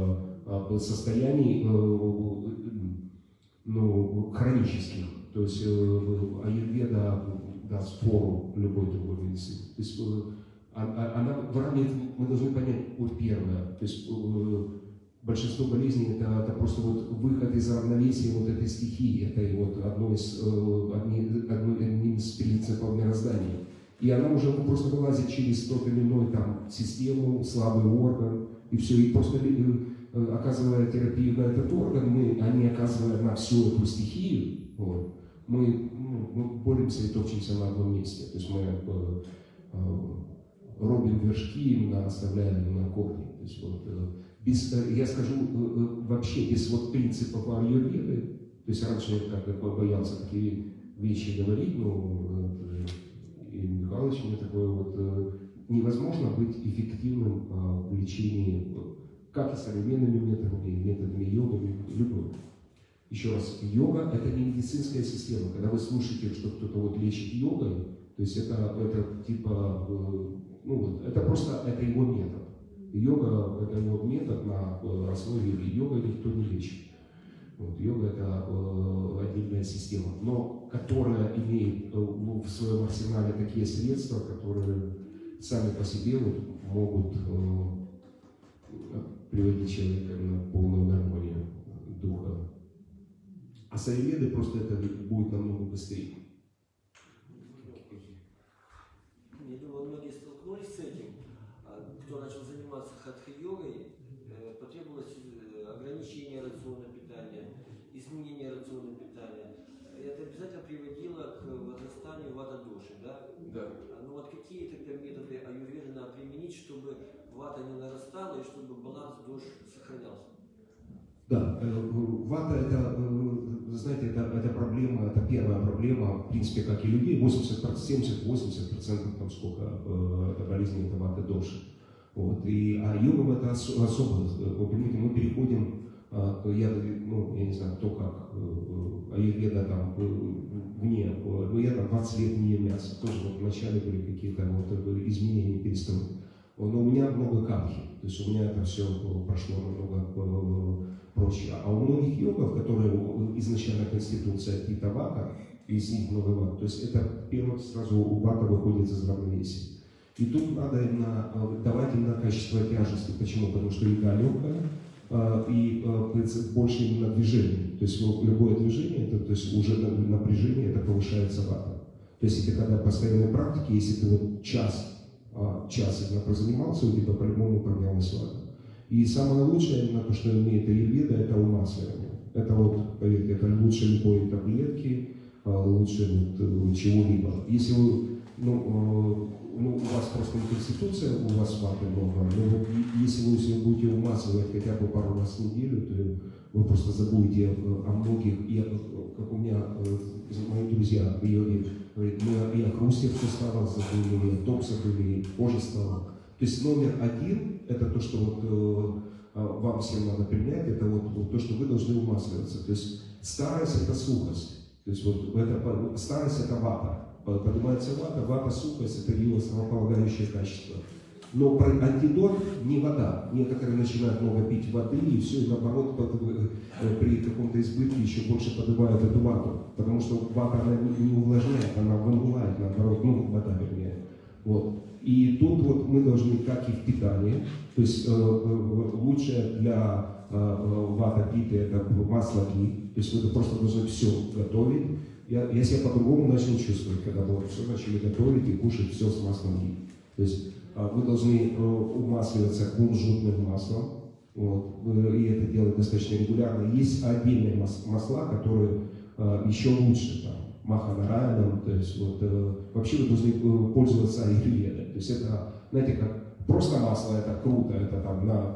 э, состояний, э, ну, хронических, то есть э, аюрведа даст фору любой другой медицине. То есть э, она выравнивает, мы должны понять, вот первое, то есть э, большинство болезней это, это просто вот выход из равновесия вот этой стихии, это вот одно из, э, одни, одно, одним из принципов мироздания. И она уже просто вылазит через тот или иной там систему, слабый орган, и все. И просто оказывая терапию на этот орган, мы, а не оказывая на всю эту стихию, вот, мы, ну, мы боремся и топчемся на одном месте. То есть мы э, э, рубим вершки, именно оставляем на корни. То есть, вот, э, без, э, я скажу, э, вообще без вот принципов аюрведы, то есть раньше я как боялся такие вещи говорить, но э, и Михайлович мне такое вот, э, невозможно быть эффективным э, в лечении как и современными методами, методами йоги, любым. Еще раз, йога – это не медицинская система. Когда вы слушаете, что кто-то вот лечит йогой, то есть это, это типа, ну вот, это просто, это его метод. Йога – это его метод на основе йоги. Йога никто не лечит. Вот, йога – это э, отдельная система, но которая имеет э, в своем арсенале такие средства, которые сами по себе вот, могут э, приводить человека на полную гармонию духа. А с аюрведой просто это будет намного быстрее. Я думаю, многие столкнулись с этим. Кто начал заниматься хатха-йогой, потребовалось ограничение рациона питания, изменение рациона питания. Это обязательно приводило к возрастанию вата-доши, да? Да. Ну вот какие тогда методы аюрведы надо применить, чтобы вата не нарастала и чтобы баланс душ сохранялся? Да, вата это, знаете, это, это проблема, это первая проблема, в принципе, как и людей, семьдесят-восемьдесят процентов там сколько это болезни, это вата доши. Вот. И, а йогам это ос, особо, вы понимаете, мы переходим, я, ну, я не знаю, кто как, аюрведа там вне, ну я там двадцать лет не ем мясо, тоже вот вначале были какие-то вот изменения, перестройки. Но у меня много капхи, то есть у меня это все прошло намного проще. А у многих йогов, которые изначально конституция пита вата, из них много вата, то есть это первое сразу у вата выходит из равновесия. И тут надо именно давать именно качество тяжести. Почему? Потому что еда легкая и больше именно движения. То есть любое движение, это, то есть уже напряжение, это повышается вата. То есть если когда постоянной практики, если ты вот час час именно прозанимался, у тебя по-любому управлялась вата. И самое лучшее, именно то, что имеет аюрведа, это умасливание. Это вот, поверьте, это лучше любой таблетки, лучше вот чего-либо. Если вы, ну, ну, у вас просто не конституция, у вас ваты много, но вот если вы себе будете умасливать хотя бы пару раз в неделю, то вы просто забудете о многих, и как у меня мои друзья в йоге говорят, мы и о хрусте в суставах забыли, и о токсах забыли, и кожа стала. То есть номер один, это то, что вот, э, вам всем надо принять, это вот, вот то, что вы должны умасливаться. То есть старость это сухость. То есть вот это, старость это вата. Поднимается вата, вата сухость это ее основополагающее качество. Но антидот не вода. Некоторые начинают много пить воды и все, и наоборот под, при каком-то избытке еще больше поднимают эту вату. Потому что вата она не увлажняет, она вымывает, наоборот, ну вода вернее. Вот. И тут вот мы должны, как и в питании, то есть э, э, лучшее для э, вата питы это масло ги, то есть вы просто должны все готовить. Я, я себя по-другому начал чувствовать, когда мы все начали готовить и кушать все с маслом ги. То есть э, вы должны э, умасливаться кунжутным маслом, вот, и это делать достаточно регулярно. Есть отдельные мас масла, которые э, еще лучше, там, маханараяном, то есть вот, э, вообще вы должны э, пользоваться аюрведой. То есть это, знаете, как просто масло, это круто, это там на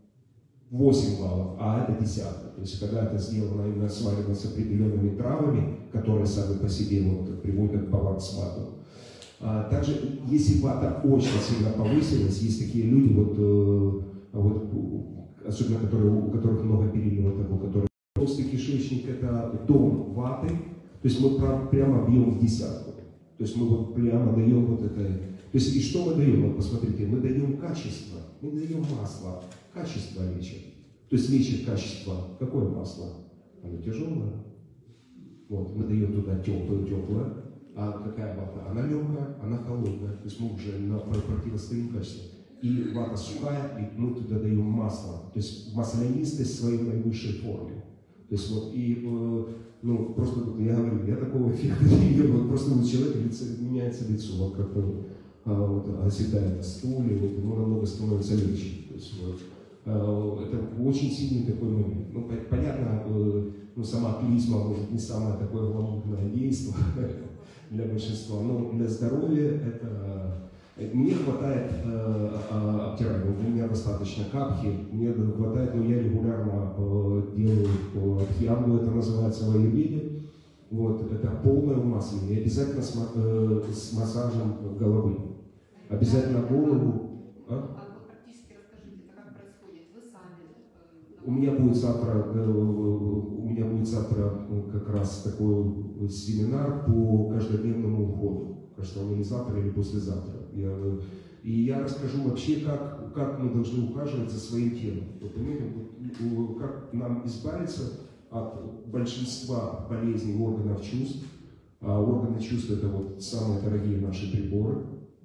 восемь баллов, а это десятка. То есть когда это сделано именно сварено с определенными травами, которые сами по себе вот, приводят баланс вату. А также, если вата очень сильно повысилась, есть такие люди, вот, э, вот, особенно которые, у которых много перелетов, у которых толстый кишечник, это дом ваты. То есть мы прямо бьем в десятку. То есть мы вот прямо даем вот это. То есть и что мы даем? Вот посмотрите, мы даем качество, мы даем масло. Качество лечит. То есть лечит качество. Какое масло? Оно тяжелое. Вот, мы даем туда теплое-теплое. А какая вата? Она легкая, она холодная. То есть мы уже на противостоим качеству. И вата сухая, и мы туда даем масло. То есть маслянистость в своей наивысшей форме. То есть вот и ну, просто я говорю, я такого эффекта не видел, вот просто у человека лицо, меняется лицо, вот как он а, вот, оседает на стуле, вот, ему намного становится легче. То есть, вот, а, это очень сильный такой момент. Ну, понятно, ну, сама клизма, может, не самое такое гламурное действие для большинства, но для здоровья это... Мне хватает э, э, обтирания, у меня достаточно капхи, мне хватает, но я регулярно э, делаю абхьянгу, это называется в аюрведе. Вот, это полное умасливание, обязательно с, э, с массажем головы. Обязательно голову. А вот практически расскажите, это как происходит? Вы сами У меня будет завтра, э, у меня будет завтра как раз такой семинар по каждодневному уходу. Кажется, он или завтра, или послезавтра. Я, и я расскажу вообще, как, как мы должны ухаживать за своим телом. Вы понимаете, как нам избавиться от большинства болезней органов чувств. А органы чувств — это вот самые дорогие наши приборы.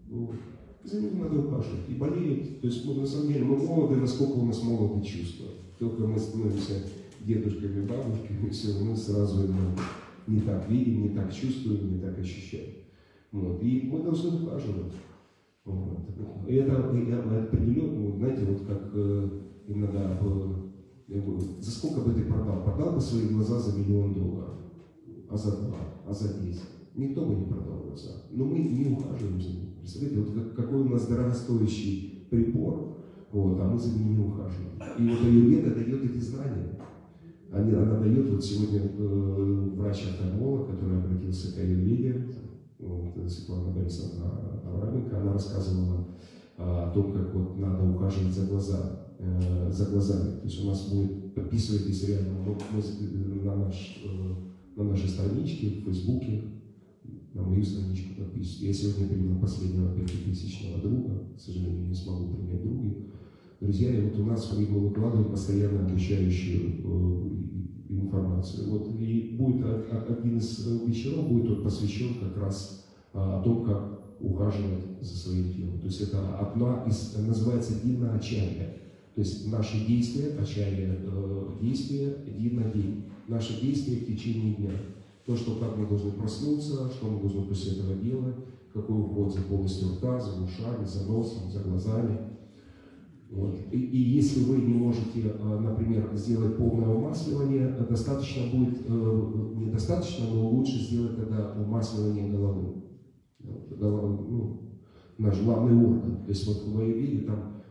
За ними надо ухаживать. И болеют. То есть мы, на самом деле, мы молоды, насколько у нас молоды чувства. Только мы становимся дедушками, бабушками, все, мы сразу это не так видим, не так чувствуем, не так ощущаем. Вот. И мы должны ухаживать. Вот. И это, это определенно, знаете, вот как э, иногда, э, за сколько бы ты продал? Продал бы свои глаза за миллион долларов, а за два, а за десять. Никто бы не продал глаза. Но мы не ухаживаем за ними. Представляете, вот как, какой у нас дорогостоящий прибор, вот, а мы за ними не ухаживаем. И вот аюрведа дает эти знания. Они, она дает, вот сегодня э, врач-офтальмолог, который обратился к аюрведе, вот, Светлана Борисовна Авраменко, она рассказывала а, о том, как вот надо ухаживать за, глаза, э, за глазами. То есть у нас будет, подписывайтесь реально мы, мы, на, наш, э, на нашей страничке в Фейсбуке, на мою страничку подписывайтесь. Я сегодня принял последнего пятитысячного друга, к сожалению, не смогу принять других. Друзья, и вот у нас мы выкладываем постоянно обучающую э, информацию. Вот, и будет один из вечеров будет вот посвящен как раз а, о том, как ухаживать за своим телом. То есть это одна из, называется дина ачарья. То есть наши действия, ачарья, э, действия, дина день. Наши действия в течение дня. То, что как мы должны проснуться, что мы должны после этого делать, какой уход за полостью рта, за ушами, за носом, за глазами. Вот. И, и если вы не можете, например, сделать полное умасливание, достаточно будет, недостаточно, но лучше сделать тогда умасливание головы. Голова, ну, наш главный орган. То есть вот в аюрведе там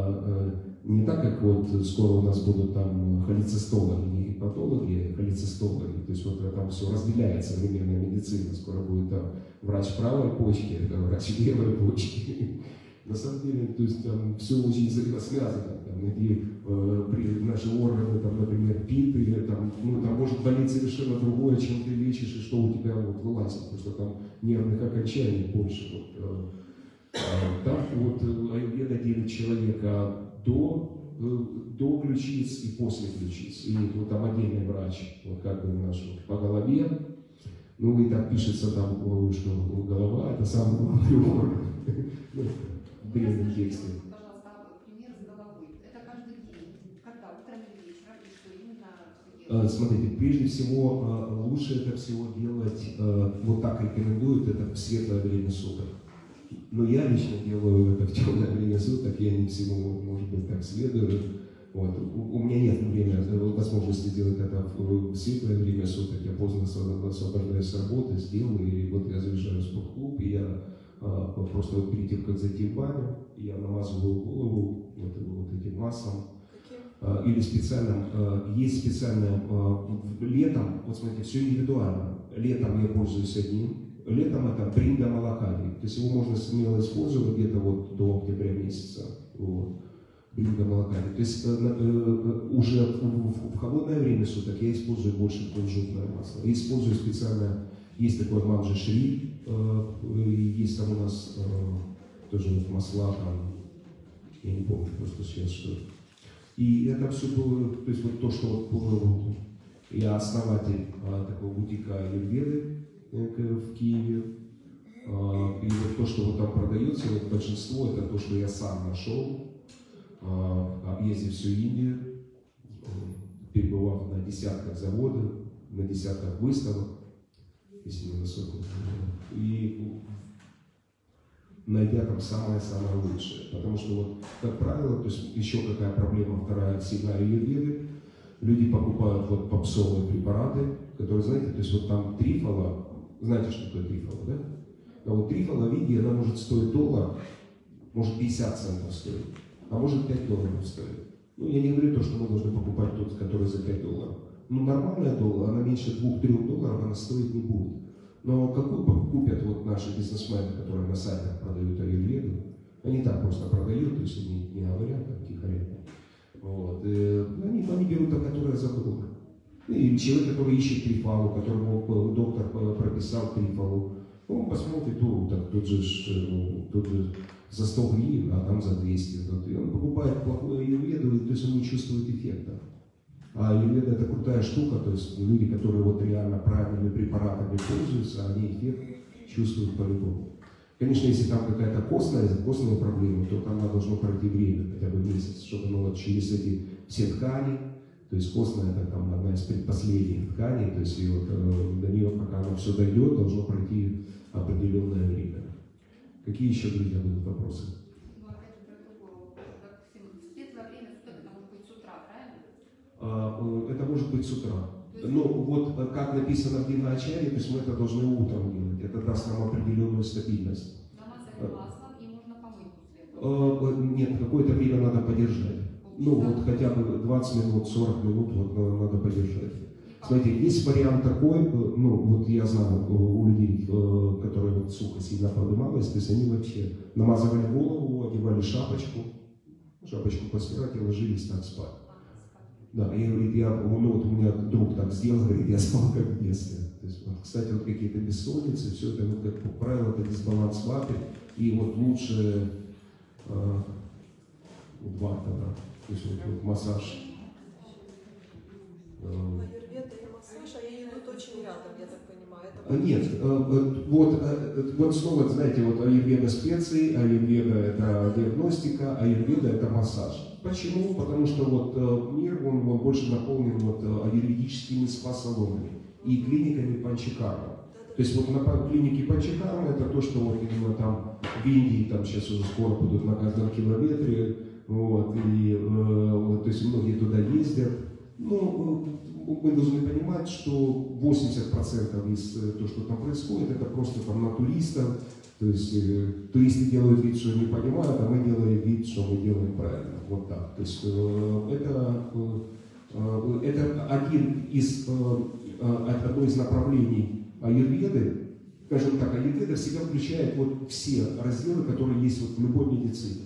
не так, как вот скоро у нас будут там холецистологи, не гепатологи, а холецистологи. То есть вот там все разделяется, современная медицина. Скоро будет там врач правой почки, это врач левой почки. На самом деле, то есть там все очень взаимосвязано. Там, и, э, при, наши органы, там, например, пит, или там, ну, там может болеть совершенно другое, чем ты лечишь, и что у тебя вот вылазит, потому что там нервных окончаний больше. Вот, э, э, так вот аюрведа делит человека до, э, до ключиц и после ключиц. И вот там отдельный врач, вот как бы наш по голове. Ну и так пишется там, что голова — это самый главный орган. В древнем тексте. Пожалуйста, пример с головой. Это каждый день. Когда? Утром или вечером? И что именно? Смотрите, прежде всего, лучше это всего делать, вот так рекомендуют, это в светлое время суток. Но я лично делаю это в темное время суток, я не всему, может быть, так следую. Вот. У меня нет времени, возможности делать это в светлое время суток. Я поздно освобождаюсь с работы, сделаю, и вот я заезжаю в спортклуб, и я а, просто вот перед тем, как зайти в баню, я намазываю голову вот, вот этим маслом. А, или специально, а, есть специальное, а, летом, вот смотрите, все индивидуально. Летом я пользуюсь одним. Летом это бринда молокади. То есть его можно смело использовать где-то вот до октября месяца. Вот. Бринда молокади. То есть э, э, уже в, в, в холодное время суток я использую больше кунжутное масло. Я использую специально, есть такой манджи шри, э, есть там у нас э, тоже вот масла, там, я не помню просто сейчас что. И это все было, то есть вот то, что вот было, я основатель э, такого бутика аюрведы в Киеве. И вот то, что вот там продается, вот большинство, это то, что я сам нашел, объездив всю Индию, перебывав на десятках заводов, на десятках выставок, если не на сотнях, и найдя там самое-самое лучшее. Потому что вот, как правило, то есть еще какая проблема, вторая сильная аюрведы, люди покупают вот попсовые препараты, которые, знаете, то есть вот там трифола. Знаете, что такое трифола, да? А вот трифола в Индии, она может стоить доллар, может пятьдесят центов стоить, а может пять долларов стоить. Ну, я не говорю то, что мы должны покупать тот, который за пять долларов. Ну, нормальная доллар, она меньше двух-трёх долларов, она стоить не будет. Но какую купят вот наши бизнесмены, которые на сайтах продают аюрведу, они так просто продают, то есть они не говорят, там, тихоря. Вот. И они, они аюрведа забыла. И человек, который ищет трифалу, которому доктор прописал трифалу, он посмотрит, ну, так, тут же, ну, тут же за сто гривен, а там за двести. И он покупает плохую аюрведу, то есть он не чувствует эффекта. А аюрведа это крутая штука, то есть люди, которые вот реально правильными препаратами пользуются, они эффект чувствуют по-любому. Конечно, если там какая-то костная, костная проблема, то там должно пройти время, хотя бы месяц, чтобы ну, вот через эти все ткани, то есть костная это там одна из предпоследних тканей, то есть и вот э, до нее, пока она все дойдет, должно пройти определенное время. Какие еще, друзья, будут вопросы? Ну, опять же, про другую, допустим, в светлое время суток это может быть с утра, правильно? А, это может быть с утра. Ну, вот как написано в Диначаре, то есть мы это должны утром делать. Это даст нам определенную стабильность. Намазать маслом и можно помыть после этого. Нет, какое-то время надо подержать. Ну, вот хотя бы двадцать минут, сорок минут вот, надо подержать. Смотрите, есть вариант такой, ну, вот я знаю у людей, которые вот сухо сильно поднималось, то есть они вообще намазывали голову, одевали шапочку, шапочку постирать и ложились так спать. Да, и говорит, я, ну вот у меня друг так сделал, говорит, я спал как в детстве. То есть, вот, кстати, вот какие-то бессонницы, все это, вот, как правило, это дисбаланс ваты, и вот лучше э, вата, да, то есть вот, вот массаж. Аюрведа и массаж, они идут очень рядом, я так понимаю. Это Нет, вот, вот снова, знаете, вот аюрведа специи, аюрведа это диагностика, аюрведа это массаж. Почему? Потому что вот мир, он, он больше наполнен вот аюрведическими спа-салонами и клиниками панчакарма. То есть вот на клинике панчакарма это то, что вот именно там в Индии, там сейчас уже скоро будут на каждом километре, вот, и э, то есть многие туда ездят. Ну, мы должны понимать, что восемьдесят процентов из того, что там происходит, это просто там на туристов. То есть э, туристы делают вид, что не понимают, а мы делаем вид, что мы делаем правильно. Вот так. То есть э, это, э, это один из, э, одно из направлений аюрведы. Скажем так, аюрведа всегда включает вот все разделы, которые есть вот в любой медицине.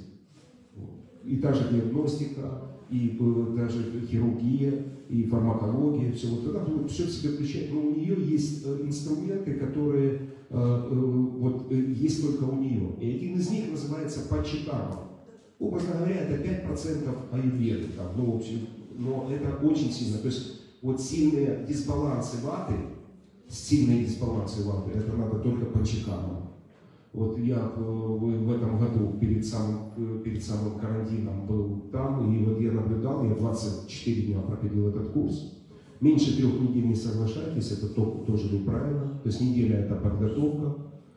И та же диагностика, и э, даже хирургия, и фармакология, все вот это все в себя включает. Но у нее есть э, инструменты, которые э, э, вот, э, есть только у нее. И один из них называется панчакарма. Образно говоря, это пять процентов аюрведы, там, ну, в общем, но это очень сильно. То есть вот сильные дисбалансы ваты, сильные дисбалансы ваты, это надо только панчакарма. Вот я в этом году перед самым, перед самым карантином был там, и вот я наблюдал, я двадцать четыре дня проходил этот курс. Меньше трех недель не соглашайтесь, это тоже неправильно. То есть неделя это подготовка,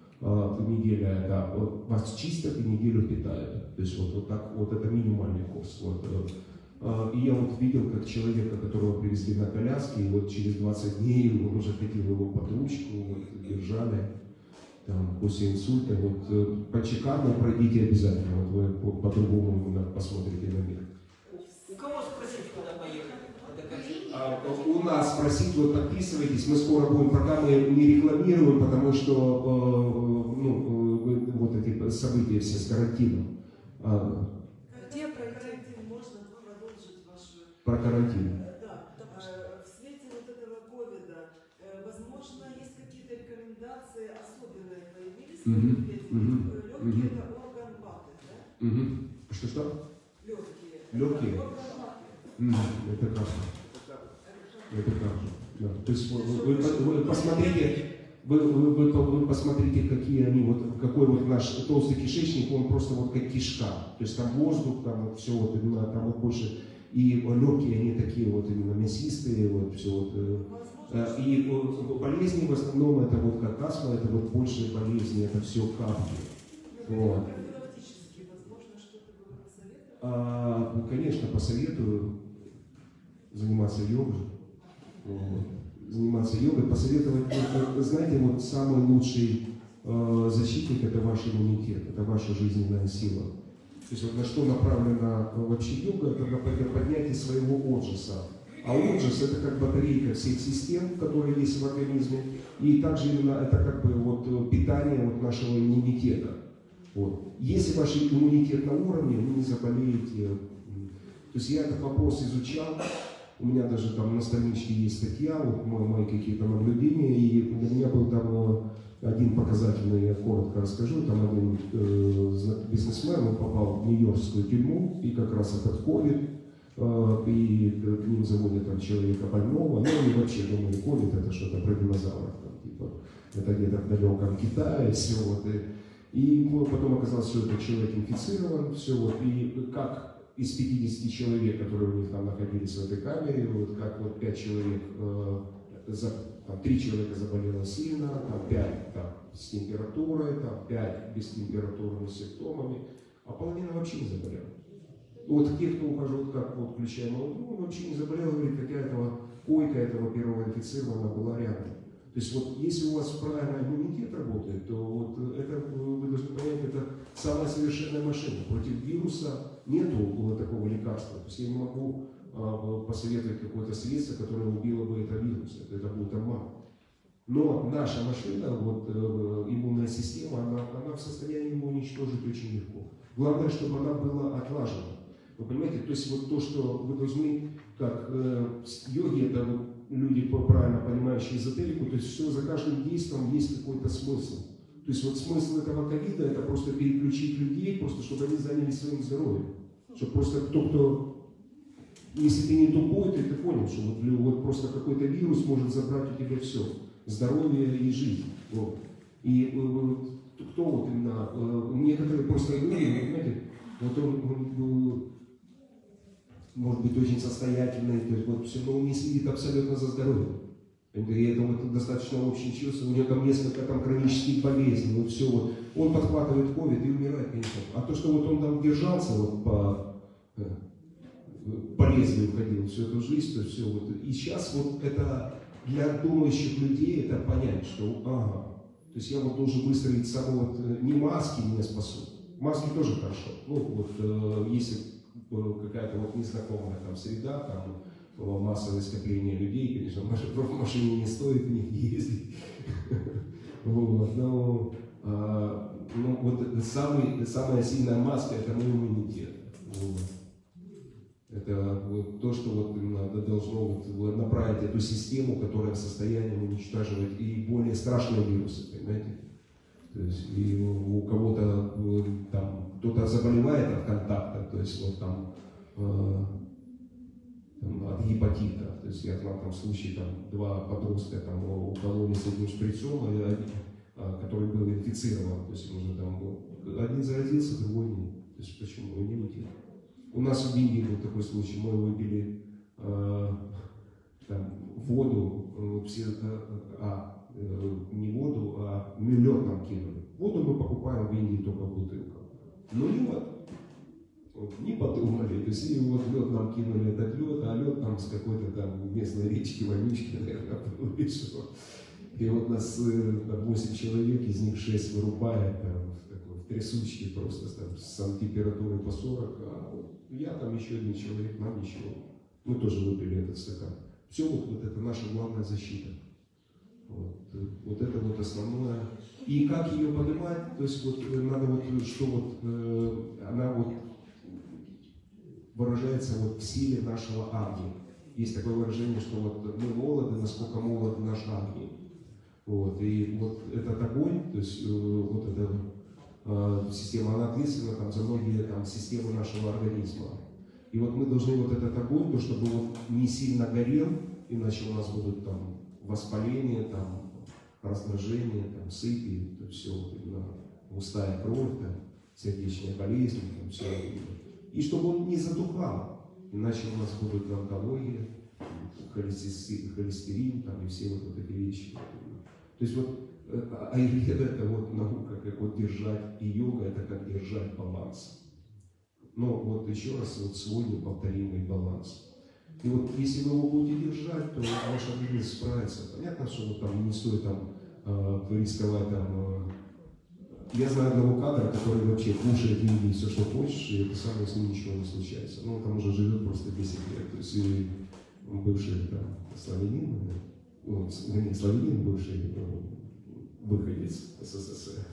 неделя это вас чистят и неделю питают. То есть вот, вот так, вот это минимальный курс. Вот. И я вот видел, как человека, которого привезли на коляске, и вот через двадцать дней он уже ходил его под ручку, вот, держали. Там, после инсульта, вот панчакарму пройдите обязательно, вот вы по-другому посмотрите на мир. У кого спросить, куда поехать? А, у нас спросить, вот подписывайтесь, мы скоро будем, пока мы не рекламируем, потому что э, ну, вот эти события все с карантином. А, где пройти? Карантин можно продолжить вашу... про карантин. Да, в свете вот этого ковида, возможно, есть какие-то рекомендации особенные появились? Угу. Легкие Угу. это орган ваты, да? Угу. Что-что? Легкие. Легкие? Орган ваты. Угу. Это хорошо. Это хорошо. Да. То есть вы, вы, вы, вы посмотрите, вы, вы, вы, вы посмотрите, какие они, вот какой вот наш толстый кишечник, он просто вот как кишка. То есть там воздух, там вот все вот именно, там вот больше. И легкие они такие вот именно мясистые, вот все вот. Э, и э, болезни в основном это вот как астма, это вот больше болезни, это все капли. Вот. Профилактически, возможно, что-то бы вы посоветовали? А, ну, конечно, посоветую заниматься йогой. Вот. Заниматься йогой, посоветовать, вот, знаете, вот самый лучший э, защитник это ваш иммунитет, это ваша жизненная сила. То есть вот на что направлена вообще йога, это на поднятие своего отжаса. А отжас это как батарейка всех систем, которые есть в организме, и также именно это как бы вот питание вот нашего иммунитета. Вот. Если ваш иммунитет на уровне, вы не заболеете. То есть я этот вопрос изучал. у меня даже там на страничке есть статья, вот мои, мои какие-то наблюдения, и для меня был там один показательный, я коротко расскажу, там один э, бизнесмен, он попал в нью-йоркскую тюрьму, и как раз этот ковид, э, и к ним заводят там человека больного, ну и вообще думали, ковид это что-то про динозавров, там, типа, это где-то в далеком Китае, все вот, и, и вот, потом оказалось, что этот человек инфицирован, все вот, и как из пятидесяти человек, которые у них там находились в этой камере, вот как вот пять человек, э, за, там, три человека заболело сильно, там пять там, с температурой, там пять без температуры, с симптомами, а половина вообще не заболела. Вот те, кто ухаживает, как вот включая молоко, он вообще не заболел, говорит, какая-то койка этого первого инфицированного была рядом. То есть вот если у вас правильно иммунитет работает, то вот это, вы должны понять, это самая совершенная машина. Против вируса нету вот такого лекарства. То есть я не могу а, посоветовать какое-то средство, которое убило бы это вирус. Это, это будет обман. Но наша машина, вот э, иммунная система, она, она в состоянии его уничтожить очень легко. Главное, чтобы она была отлажена. Вы понимаете, то есть вот то, что вы должны, как э, йоги, это вот люди, правильно понимающие эзотерику, то есть все за каждым действием есть какой-то смысл. То есть вот смысл этого ковида это просто переключить людей, просто чтобы они занялись своим здоровьем. Чтобы просто кто, кто, если ты не тупой, ты, ты понял, что вот, вот просто какой-то вирус может забрать у тебя все. Здоровье и жизнь. Вот. И э, кто вот именно, э, некоторые просто говорили, понимаете, вот он, он может быть очень состоятельный, то есть вот все, но он не следит абсолютно за здоровьем. И это вот достаточно общее чувство, у него там несколько там хронических болезней, вот все вот, он подхватывает ковид и умирает, конечно. А то, что вот он там держался вот по, по лезвию ходил всю эту жизнь, то все вот. И сейчас вот это для думающих людей это понять, что ага, то есть я вот должен выстроить саму вот, не маски меня спасут, маски тоже хорошо, ну вот э, если какая-то вот незнакомая там среда, там массовое скопление людей, конечно, в машине не стоит в них ездить. Вот, но, а, ну, вот самый, самая сильная маска это мой иммунитет. Вот. Это вот то, что вот надо, должно вот направить эту систему, которая в состоянии уничтожать и более страшные вирусы, понимаете? То есть и у кого-то там кто-то заболевает от контакта, то есть вот там, э, там от гепатита. То есть я знал там случай, там два подростка там укололись этим шприцом, который был инфицирован, то есть уже там был, один заразился, другой нет. То есть почему? Иммунитет. У нас в Индии был такой случай, мы выпили э, там, воду, э, все, э, а, э, не воду, а лед нам кинули. Воду мы покупаем в Индии только в бутылках. Но лед, вот, не подумали, то есть и вот лед нам кинули этот лед, а лед там с какой-то там местной речки, вонючки, наверное, был решил. И вот нас там, восемь человек, из них шесть вырубает там, в трясучке просто там, с температурой по сорок, а вот я там еще один человек, нам ничего. Мы тоже выпили этот стакан. Все вот, вот это наша главная защита. Вот, вот это вот основное. И как ее поднимать, то есть вот надо вот, что вот, э, она вот выражается вот в силе нашего Агни. Есть такое выражение, что вот мы молоды, насколько молод наш Агни. Вот, и вот этот огонь, то есть э, вот эта э, система, она ответственна там, за многие там, системы нашего организма. И вот мы должны вот этот огонь, то, чтобы он не сильно горел, иначе у нас будут там воспаление, там, раздражение, там, сыпи, то все, вот, именно густая кровь, там, сердечная болезнь, там, все. И чтобы он не затухал, иначе у нас будут онкология, холестерин, там, и все вот, вот эти вещи. То есть вот аюрведа это вот наука, как вот держать, и йога это как держать баланс. Но вот еще раз вот свой неповторимый баланс. И вот если вы его будете держать, то ваш организм справится. Понятно, что вот там не стоит там э, рисковать там. Э, я знаю одного кадра, который вообще кушает в Индии все, что хочешь, и это самое с ним ничего не случается. Ну, он там уже живет просто десять лет. То есть и бывший там славянин, ну, не славянин, бывший ну, выходец СССР.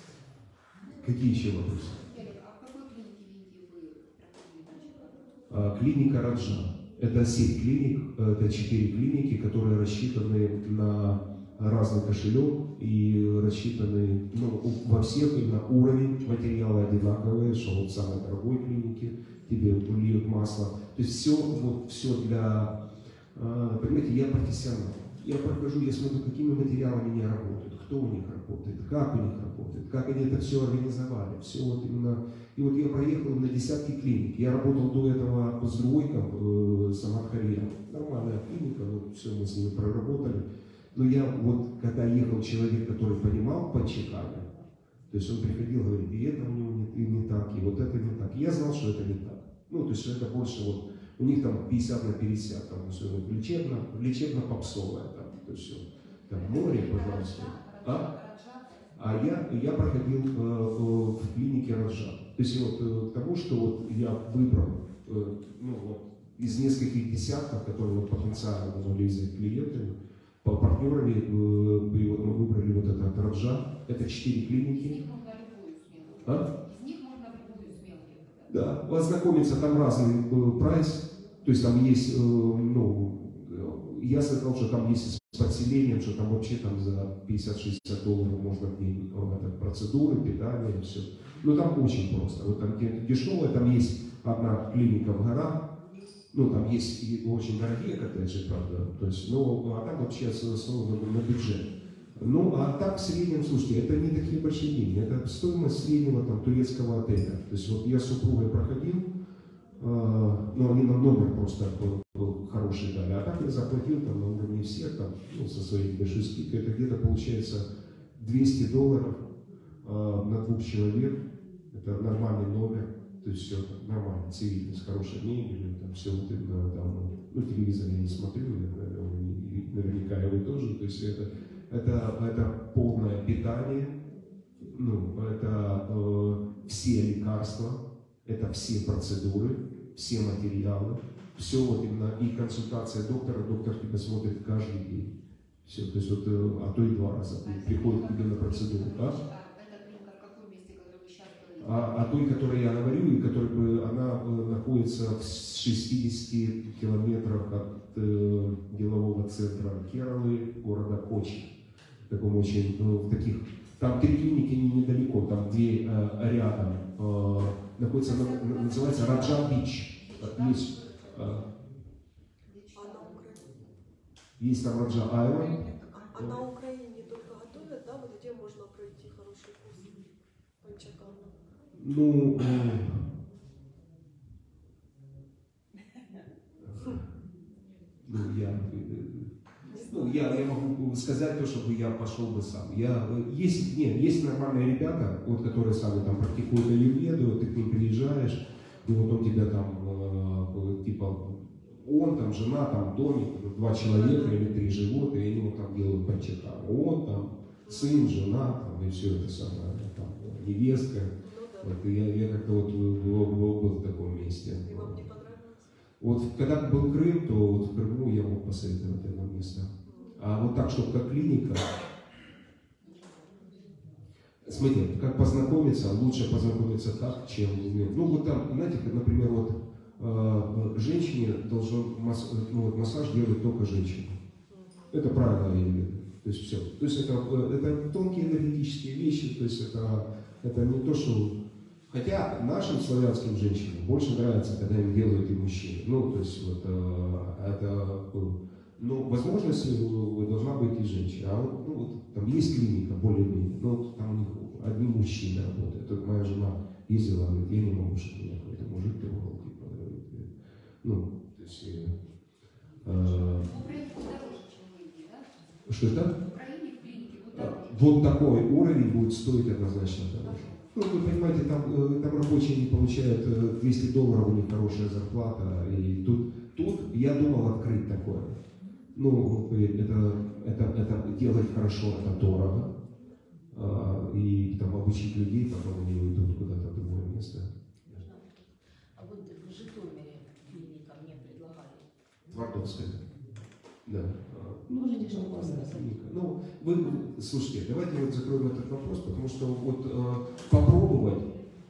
Какие еще вопросы? А в какой клинике в Индии вы проходили? А, клиника Раджа. Это сеть клиник, это четыре клиники, которые рассчитаны на разный кошелек и рассчитаны, ну, во всех именно уровень материала одинаковый, что вот в самой дорогой клинике тебе льют масло. То есть все, вот, все для, понимаете, я профессионал. Я прохожу, я смотрю, какими материалами они работают, кто у них работает, как у них работает, как они это все организовали. Все вот именно. И вот я проехал на десятки клиник. Я работал до этого с другой э, Самархария. Нормальная клиника, вот все мы с ними проработали. Но я вот, когда ехал человек, который понимал по чеканию, то есть он приходил, говорит, и это у него не, и не так, и вот это не так. И я знал, что это не так. Ну, то есть что это больше вот, у них там пятьдесят на пятьдесят, там все вот, лечебно, лечебно-попсовое, там, то есть все, там море, пожалуйста. А? А я, я проходил э, э, в клинике Раджа. То есть вот э, к тому, что вот я выбрал э, ну, вот, из нескольких десятков, которые вот, потенциально могли взять клиентами, по партнерами, э, и вот мы выбрали вот этот Раджа. Это четыре клиники. Из них можно любую смену. А? Из них можно любую смену. Да, ознакомиться, там разный э, прайс. То есть там есть, э, ну, я сказал, что там есть с подселением, что там вообще там за пятьдесят-шестьдесят долларов можно в день это, процедуры, питание, все. Но там очень просто. Вот там дешевое, там есть одна клиника в горах, ну там есть и очень дорогие коттеджи, правда. То есть, ну, а так вообще основано на бюджет. Ну, а так в среднем, слушайте, это не такие большие деньги, это стоимость среднего там турецкого отеля. То есть вот я с супругой проходил, Uh, ну, они нам номер просто был, был хороший дали, а так я заплатил там на уровне всех, там, ну, со своей большой скидкой, это где-то получается двести долларов uh, на двух человек, это нормальный номер, то есть все нормально, цивильный, с хорошей мебелью, там все вот это, там, ну, телевизор я не смотрю, я, наверняка и вы тоже, то есть это, это, это полное питание, ну, это uh, все лекарства, это все процедуры, все материалы, все вот именно и консультация доктора, доктор тебя смотрит каждый день. Все, то есть вот, а то и два раза приходит к тебе на процедуру. А? А, а той, которой я говорю, и которая, она находится в шестидесяти километрах от э, делового центра Кералы, города Кочи. В таком очень, ну, в таких, там три клиники не недалеко, там две э, рядом. Э, находится, на, называется Раджа-Бич. Есть, э, есть там Раджа-Айленд. А на Украине не только готовят, да? Вот где можно пройти хороший курс Панчакана? Ну, э, ну, я, ну, я, я могу сказать то, чтобы я пошел бы сам. Я, есть, нет, есть нормальные ребята, вот, которые сами там практикуют аюрведу, ты к ним приезжаешь, и вот он тебя там, э, типа, он там, жена, там, домик, два человека или три живут, и они вот там делают панчакану. Он там, сын, жена, там, и все это самое, там, невестка. Вот, и я, я как-то вот был, был, был в таком месте. И вам не понравилось? Вот когда был Крым, то вот в Крыму я мог посоветовать это место. А вот так, чтобы как клиника, смотрите, как познакомиться, лучше познакомиться так, чем... Ну вот там, знаете, как, например, вот э, женщине должен масс, ну, вот, массаж делать только женщина. Это правило я имею. То есть все. То есть это, это тонкие энергетические вещи, то есть это, это не то, что... Хотя нашим славянским женщинам больше нравится, когда им делают и мужчины. Ну, то есть вот э, это... Ну, возможность должна быть и женщина. А вот, ну, вот там есть клиника более-менее, но там у них одни мужчины работают. Тут моя жена ездила, говорит, я не могу, чтобы меня какой-то мужик трогал. Типа, ну, то есть... Э, что это? Вот такой уровень будет стоить однозначно дороже. Ну, вы понимаете, там, там рабочие не получают двести долларов, у них хорошая зарплата. И тут, тут я думал открыть такое. Ну, это, это, это делать хорошо, это дорого. А, и там обучить людей, потом они уйдут куда-то в другое место. А вот в Житомире клиника мне предлагали. Твардовская. Да. Можете что-то сказать? Ну, вы, слушайте, давайте вот закроем этот вопрос, потому что вот э, попробовать,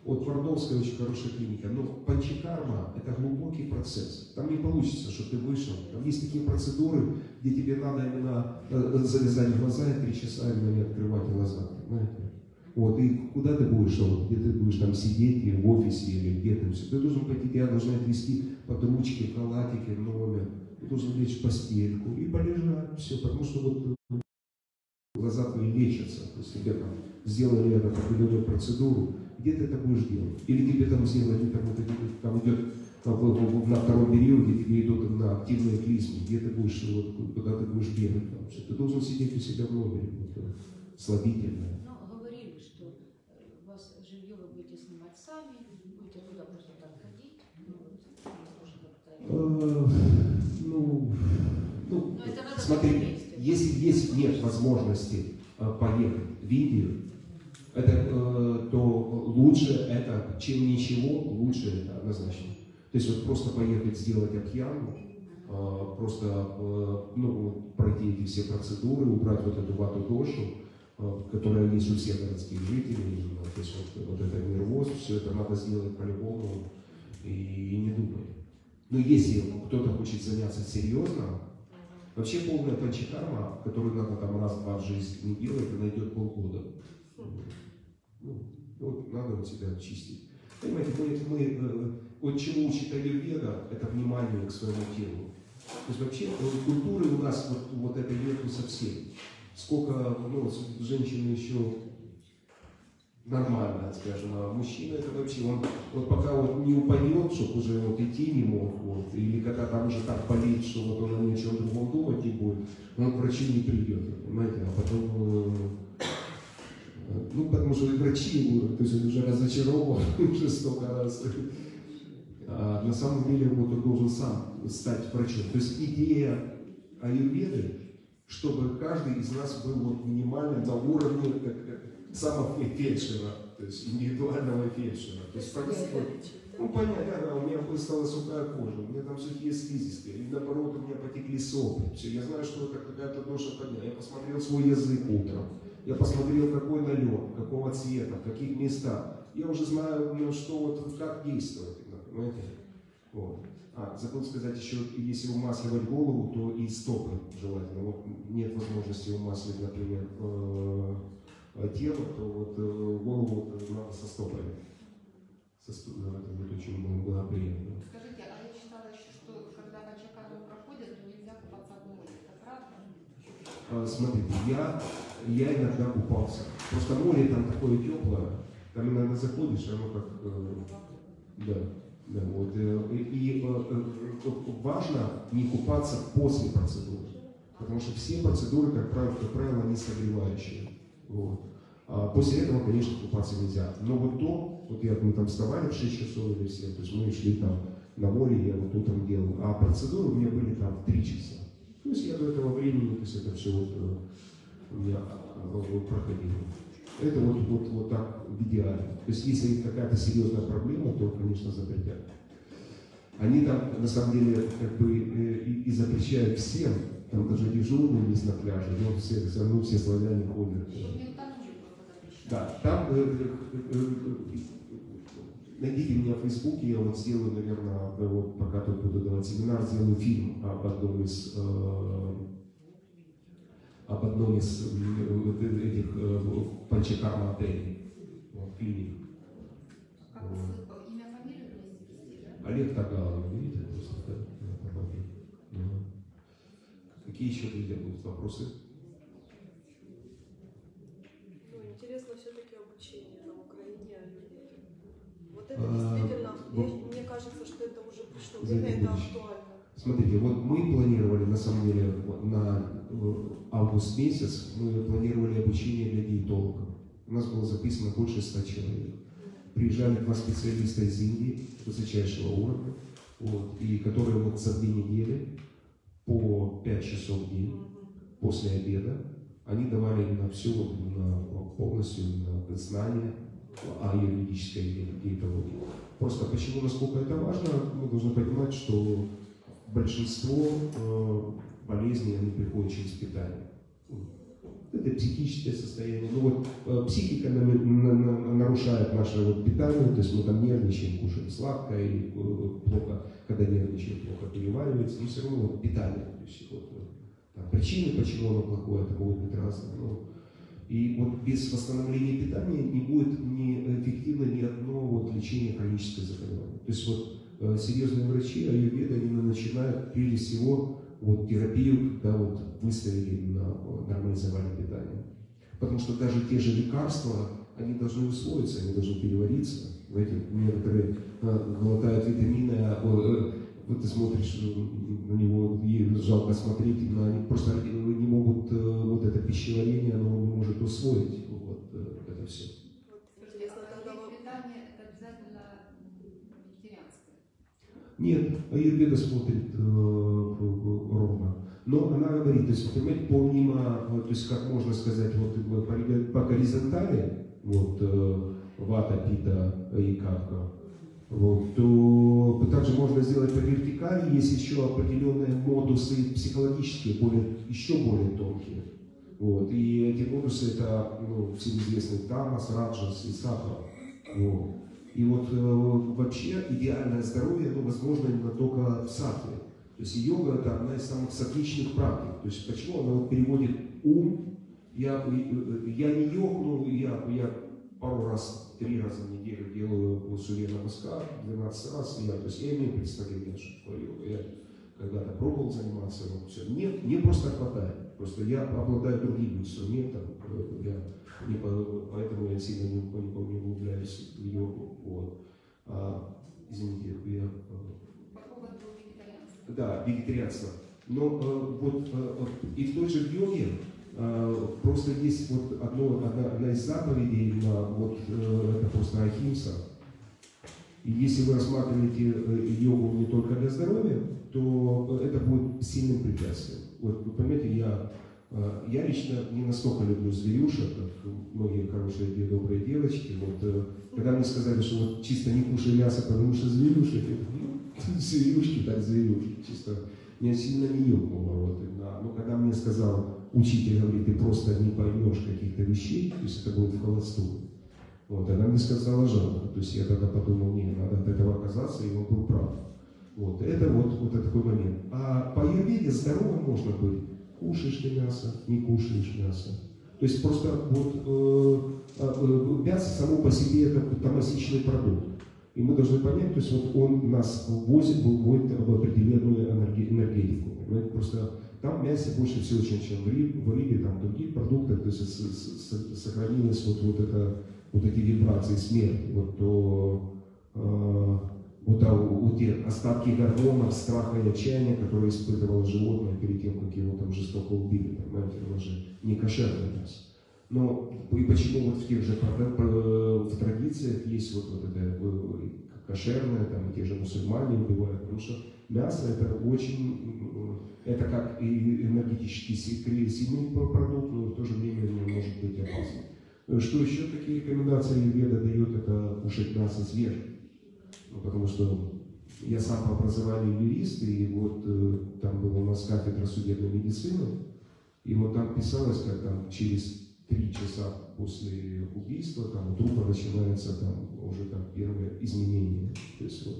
Вот Твардовская очень хорошая клиника, но панчакарма – это глубокий процесс. Там не получится, что ты вышел. Там есть такие процедуры, где тебе надо именно завязать глаза и три часа именно не открывать глаза. Понимаете? Вот, и куда ты будешь, вот, где ты будешь там сидеть, или в офисе, или где-то все. Ты должен пойти, тебя должны отвезти под ручки, халатики, в номер. Ты должен лечь в постельку и полежать, все, потому что вот глаза твои лечатся. То есть тебе там сделали эту определенную процедуру, где ты это будешь делать? Или тебе там сделали, там, это, там идет там, на втором периоде, тебе идут на активные клизмы, где ты будешь, вот, куда ты будешь бегать, там, все. Ты должен сидеть у себя в номере, вот, слабительное. Ну, говорили, что э, у вас жилье вы будете снимать сами, будете туда просто так ходить, ну, вот, может, как-то... Ну, ну, Но это надо смотри, вместе. если есть нет возможности э, поехать в Индию, это, э, то лучше это, чем ничего, лучше это однозначно. То есть вот просто поехать сделать абхьяну, э, просто э, ну, пройти эти все процедуры, убрать вот эту вату дошу, э, которая есть у всех городских жителей, то есть вот, вот это нервоз, все это надо сделать по-любому и, и не думай. Но если кто-то хочет заняться серьезно, вообще полная панчакарма, которую надо там раз-два в жизни делать, это найдет полгода. Ну, вот надо у себя чистить. Понимаете, мы, мы э, вот чему учит аюрведа, это внимание к своему телу. То есть вообще э, культуры у нас вот, вот этой нету совсем. Сколько, ну, женщины еще нормально, скажем, а мужчина это вообще, он вот пока вот не упадет, чтобы уже вот идти не мог, вот, или когда там уже так болит, что вот он о ничем другом думать не будет, он к врачу не придет, понимаете, а потом, э, ну, потому что и врачи, то есть он уже разочарован уже столько раз. А на самом деле вот он должен сам стать врачом. То есть идея аюрведы, чтобы каждый из нас был вот минимально на уровне как, самого фельдшера, то есть индивидуального фельдшера. То есть понять, вот, ну понятно, да, у меня стала сухая кожа, у меня там сухие слизистые, или наоборот у меня потекли сопли. Все, я знаю, что это какая-то доша подняла. Я посмотрел свой язык утром, я посмотрел, какой налет, какого цвета, в каких местах. Я уже знаю, ну, что вот как действовать, понимаете? Вот. А, забыл сказать еще, если умасливать голову, то и стопы желательно. Вот нет возможности умасливать, например, тело, то вот голову надо со стопами. Со стопами, это будет очень благоприятно. Скажите, а я читала еще, что когда панчакарму проходят, то нельзя купаться в море. Это правда? А, смотрите, я, я иногда купался. Просто море там такое теплое, там иногда заходишь, оно как... Э, да. Да, вот, и, и э, важно не купаться после процедуры, потому что все процедуры, как правило, как правило, они согревающие. Вот. А после этого, конечно, купаться нельзя. Но вот то, вот я, мы там вставали в шесть часов или все, то есть мы шли там на море, я вот утром делал, а процедуры у меня были там в три часа. То есть я до этого времени, то есть это все вот у меня вот, проходило. Это вот, вот, вот так в идеале. То есть если какая-то серьезная проблема, то, конечно, запретят. Они там, на самом деле, как бы и, и запрещают всем, там даже дежурные есть на пляже, но все, все равно все славяне ходят. Да, там, э, э, э, найдите меня в Фейсбуке, я вот сделаю, наверное, вот пока тут буду давать семинар, сделаю фильм об одном из э, об одном из этих панчакарма отелей, вот, клиник. Как вот. Имя, фамилию вместе? Олег Тагалов, видите, просто да, да. Какие еще, друзья, будут вопросы? Ну, интересно все-таки обучение на Украине аюрведе. Вот это А, действительно, вот, мне, мне кажется, что это уже пришло время, это актуально. Смотрите, вот мы планировали, на самом деле, на август месяц, мы планировали обучение для диетологов. У нас было записано больше ста человек. Приезжали два специалиста из Индии, высочайшего уровня, вот, и которые вот за две недели по пять часов в день после обеда, они давали именно все вот, на, полностью на знания о юридической диетологии. Просто почему, насколько это важно, мы должны понимать, что большинство э, болезней они приходят через питание. Это психическое состояние. Ну вот э, психика на, на, на, нарушает наше вот питание, то есть мы там нервничаем, кушаем сладкое, или э, плохо, когда нервничаем, плохо переваривается, но все равно вот питание. То есть, вот, там, причины, почему оно плохое, это могут быть разные. Ну, и вот без восстановления питания не будет ни эффективно ни одно вот лечение хронического заболевания. То есть вот э, серьезные врачи, аюрведы, они начинают прежде всего вот терапию, когда вот выставили на нормализование питания. Потому что даже те же лекарства, они должны усвоиться, они должны перевариться. Знаете, некоторые э, глотают витамины, а э, вот ты смотришь на него, и жалко смотреть, но они просто не могут, э, вот это пищеварение, оно не может усвоить вот э, это все. Скажите, а питание это обязательно вегетарианское? Нет, аюрведа смотрит э, ровно. Но она говорит, то есть, понимаете, помимо, то есть, как можно сказать, вот по, по горизонтали, вот э, вата, пита и капха, вот, то также можно сделать по вертикали, есть еще определенные модусы психологические, более, еще более тонкие. Вот, и эти модусы это, ну, всем известный тамас, раджас и сатва. Вот. И вот э, вообще идеальное здоровье, ну, возможно, именно только в сатве. То есть йога это одна из самых сатвичных практик. То есть почему она вот переводит ум? Я, я не йог, но я, я пару раз, три раза в неделю делаю сурья намаскар, двенадцать раз. Я, то есть я имею представление, что такое йога. Я когда-то пробовал заниматься, но все. Мне, мне просто хватает. Просто я обладаю другим инструментом. Я не, поэтому я сильно не, не, не углубляюсь в йогу. Вот. А, извините, я... Да, вегетарианство. Но э, вот э, и в той же йоге э, просто есть вот одно, одна, одна из заповедей, на, вот э, это просто ахимса. И если вы рассматриваете э, йогу не только для здоровья, то это будет сильным препятствием. Вот вы понимаете, я, э, я лично не настолько люблю зверюшек, как многие хорошие добрые девочки. Вот, э, когда мне сказали, что вот чисто не кушай мясо, потому что зверюшек, зверюшки, так зверюшки, чисто меня сильно не ёкнуло. Вот, но когда мне сказал учитель, говорит, ты просто не поймешь каких-то вещей, то есть это будет в холостую. Вот, она мне сказала жалко, то есть я тогда подумал, не, надо от этого отказаться, и он был прав. Вот, это вот, вот такой момент. А по аюрведе здоровым можно быть. Кушаешь ты мясо, не кушаешь мясо. То есть просто вот э, э, мясо само по себе это тамасичный продукт. И мы должны понять, то есть вот он нас ввозит, вводит в определенную энергетику. Понимаете? Просто там в мясе больше всего, чем, чем в рыбе, в рыбе, там в других продуктах, то есть с, с, сохранилось вот, вот, это, вот эти вибрации смерти, вот, то, э, вот, а, вот те остатки гормонов, страха и отчаяния, которые испытывало животное перед тем, как его там жестоко убили. Понимаете, оно же не кошерное мясо. Но и почему вот в тех же в традициях есть вот, вот это кошерное, там и те же мусульмане убивают, потому что мясо это очень, это как и энергетически сильный продукт, но в то же время он может быть опасным. Что еще такие рекомендации аюрведа дает, это кушать мясо свежее. Ну, потому что я сам по образованию юрист, и вот там была у нас кафедра судебной медицины, и вот там писалось, как там через три часа после убийства, там у трупа начинается там уже там первое изменение. То есть, вот.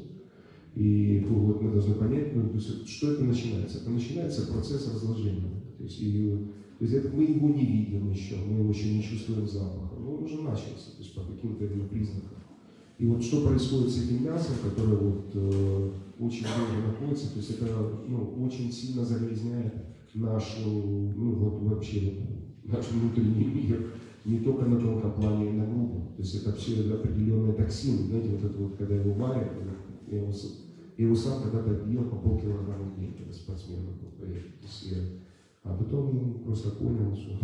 И вот мы должны понять, ну, то есть, что это начинается. Это начинается процесс разложения. То есть, и, то есть это, мы его не видим еще, мы его еще не чувствуем запаха. Но он уже начался, то есть по каким-то признакам. И вот что происходит с этим мясом, которое вот, э, очень долго находится, то есть это ну, очень сильно загрязняет нашу, ну вот вообще наш внутренний мир, не только на тонком плане, и на грубом. То есть это все определенные токсины, знаете, вот это вот, когда его варят, я его, я его сам когда-то ел по полкилограмма в день, когда спортсмен был, я, а потом просто понял, что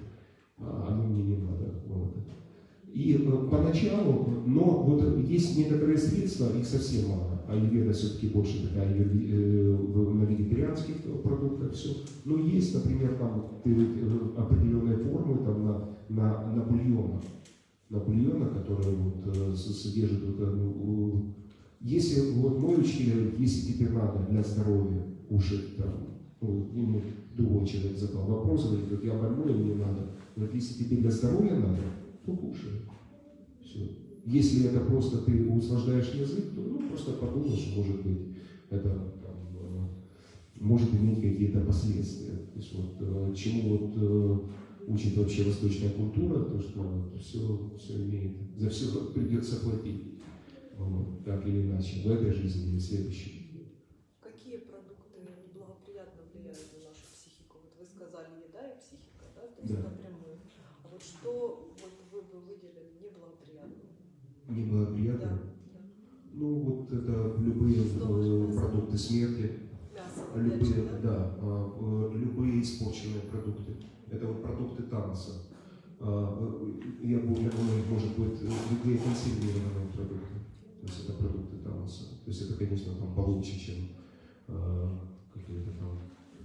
а, оно мне не надо. Вот. И э, поначалу, но вот есть некоторые средства, их совсем мало. Аюрведа все-таки больше такая э, на вегетарианских продуктах все. Но есть, например, там определенные формы там, на, на, на бульонах, на бульонах, которые вот, э, содержат вот, э, если вот мой учитель говорит, если тебе надо для здоровья кушать там, Ну, ему другой человек задал вопрос, говорит, вот я больной, мне надо. Говорит, если тебе для здоровья надо, то кушай. Все. Если это просто ты услаждаешь язык, то ну, просто подумаешь, может быть, это там, э, может иметь какие-то последствия. То есть вот э, чему вот э, учит вообще восточная культура, то что вот, все, все имеет, за все придется платить. Вот, так или иначе, в этой жизни или в следующей. Какие продукты благоприятно влияют на нашу психику? Вот вы сказали еда и психика, да, то есть Да. напрямую. А вот что вот вы бы выделили неблагоприятно? Неблагоприятно. Да, да. Ну вот это любые э, продукты смерти, Мясо, любые, опять же, да, э, э, любые испорченные продукты. Это вот продукты таноса. Э, я думаю, может быть, любые консервированные продукты. То есть это продукты таноса. То есть это, конечно, там получше, чем э, какие-то там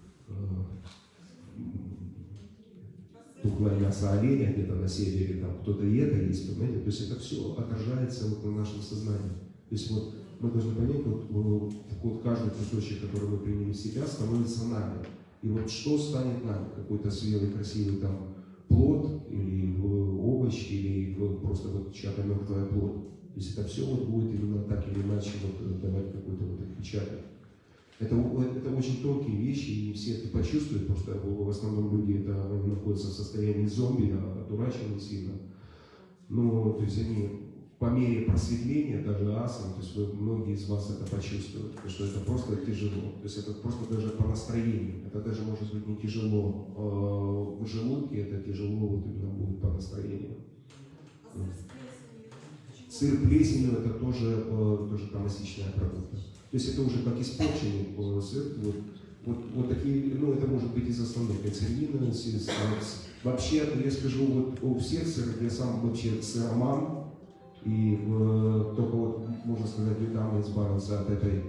э, тухлое мясо оленя где-то на севере, там кто-то и это есть, понимаете? То есть это все отражается вот на нашем сознании. То есть вот мы должны понять, вот, вот, вот каждый кусочек, который мы приняли в себя, становится нами. И вот что станет нами? Какой-то свежий, красивый там плод, или овощ, или просто вот чья-то мертвая плоть. То есть это все вот будет именно так или иначе вот давать какой-то вот отпечаток. Это, это очень тонкие вещи, и не все это почувствуют, потому что в основном люди это, они находятся в состоянии зомби, одурачены сильно. Но то есть они по мере просветления, даже асам, то есть вы, многие из вас это почувствуют, потому что это просто тяжело. То есть это просто даже по настроению. Это даже может быть не тяжело в желудке, это тяжело вот именно будет по настроению. Сыр плесенью это тоже, тоже тоносичная продукта. То есть это уже как испорченный сыр. Вот, вот, вот такие, ну это может быть из основных консервированных. Вообще, я скажу, вот у всех сыров, я сам вообще сыроман. И э, только вот, можно сказать, недавно избавился от этой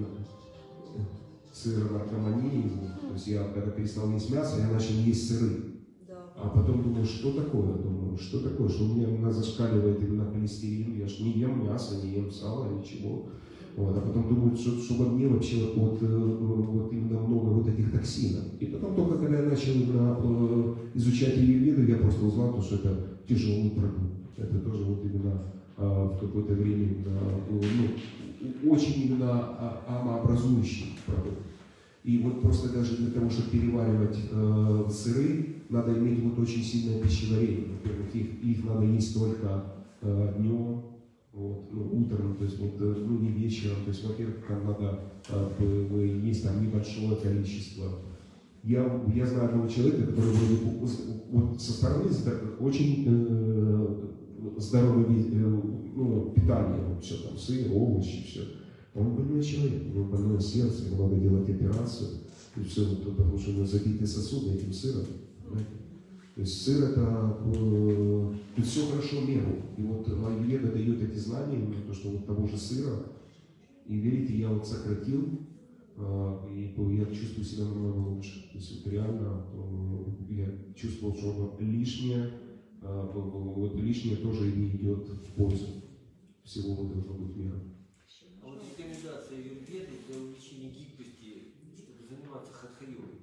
сыронаркомании. То есть я, когда перестал есть мясо, я начал есть сыры. Да. А потом думаю, что такое? Думаю, что такое? Что у меня, у меня зашкаливает именно холестерин. Я же не ем мясо, не ем сало, ничего. Вот, а потом думаю, что, что во мне вообще вот, вот, вот именно много вот этих токсинов. И потом только когда я начал именно, э, изучать аюрведу, я просто узнал, что это тяжелый продукт. Это тоже вот именно э, в какое-то время именно, ну, очень именно амообразующий продукт. И вот просто даже для того, чтобы переваривать э, сыры, надо иметь вот очень сильное пищеварение. Во-первых, их, их надо есть только э, днем. Вот, ну, утром, то есть вот, ну, не вечером, то есть, во-первых, там надо э, есть там небольшое количество. Я, я знаю одного человека, который вот, вот со стороны очень э, здоровое э, ну, питание, вот, все там, сыр, овощи, все. Он больной человек, у него больное сердце, ему надо делать операцию, и все, вот, потому что у него забиты сосуды этим сыром. Понимаете? То есть сыр это, э, тут все хорошо меру. И вот аюрведа дает эти знания, именно то, что вот того же сыра. И верите, я вот сократил, э, и я чувствую себя намного лучше. То есть вот реально э, я чувствовал, что лишнее, э, вот лишнее тоже не идет в пользу. Всего вот этого быть мера. А вот рекомендация аюрведы для увеличения гибкости, чтобы заниматься хатха-йогой.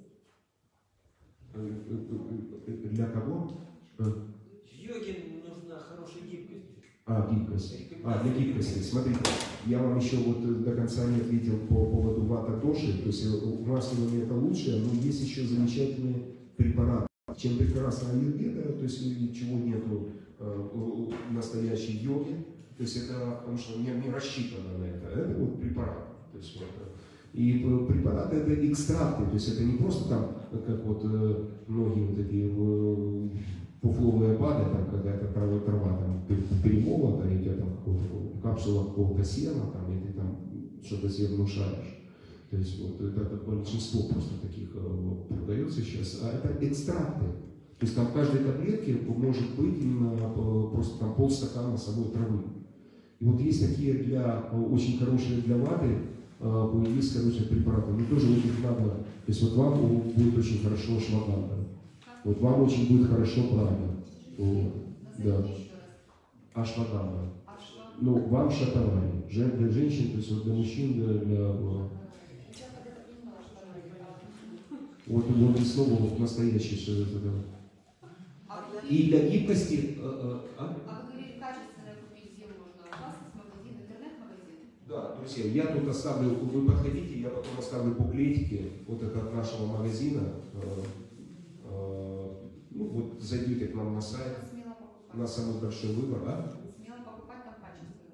Для кого? В йоге нужна хорошая гибкость. А, гибкость. А, для гибкости. Смотрите, я вам еще вот до конца не ответил по поводу вата-доши. То есть умасливание это лучшее, но есть еще замечательные препараты. Чем прекрасна аюрведа, то есть ничего нету э, в настоящей йоге. То есть это, потому что не, не рассчитано на это. Это вот препарат. То есть вот, и препараты это экстракты, то есть это не просто там, как вот э, многие вот эти э, пуфловые БАДы, там какая-то трава, трава там перемолота, и у тебя там какая-то капсула какого-то сена, там, и ты там что-то себе внушаешь. То есть вот это, это большинство просто таких э, продается сейчас, а это экстракты. То есть там в каждой таблетке может быть именно э, просто там полстакана самой травы. И вот есть такие для, очень хорошие для ваты, есть, короче, препараты, но тоже вот их надо, то есть вот вам будет очень хорошо шваганда, вот вам очень будет хорошо прана, вот, да, ашваганда, ну вам шатавани, для женщин, то есть вот для мужчин, для, для Вот он и снова вот настоящий все это. Да. А вы И для гибкости... э, э, а? А вы говорили, качественное купить где можно? У вас есть магазин, интернет-магазин? Да, друзья, я тут оставлю, вы подходите, я потом оставлю буклетики, вот это от нашего магазина. Э, э, ну вот зайдите к нам на сайт, Смело покупать. у нас самый большой выбор, а? Смело покупать там качественно.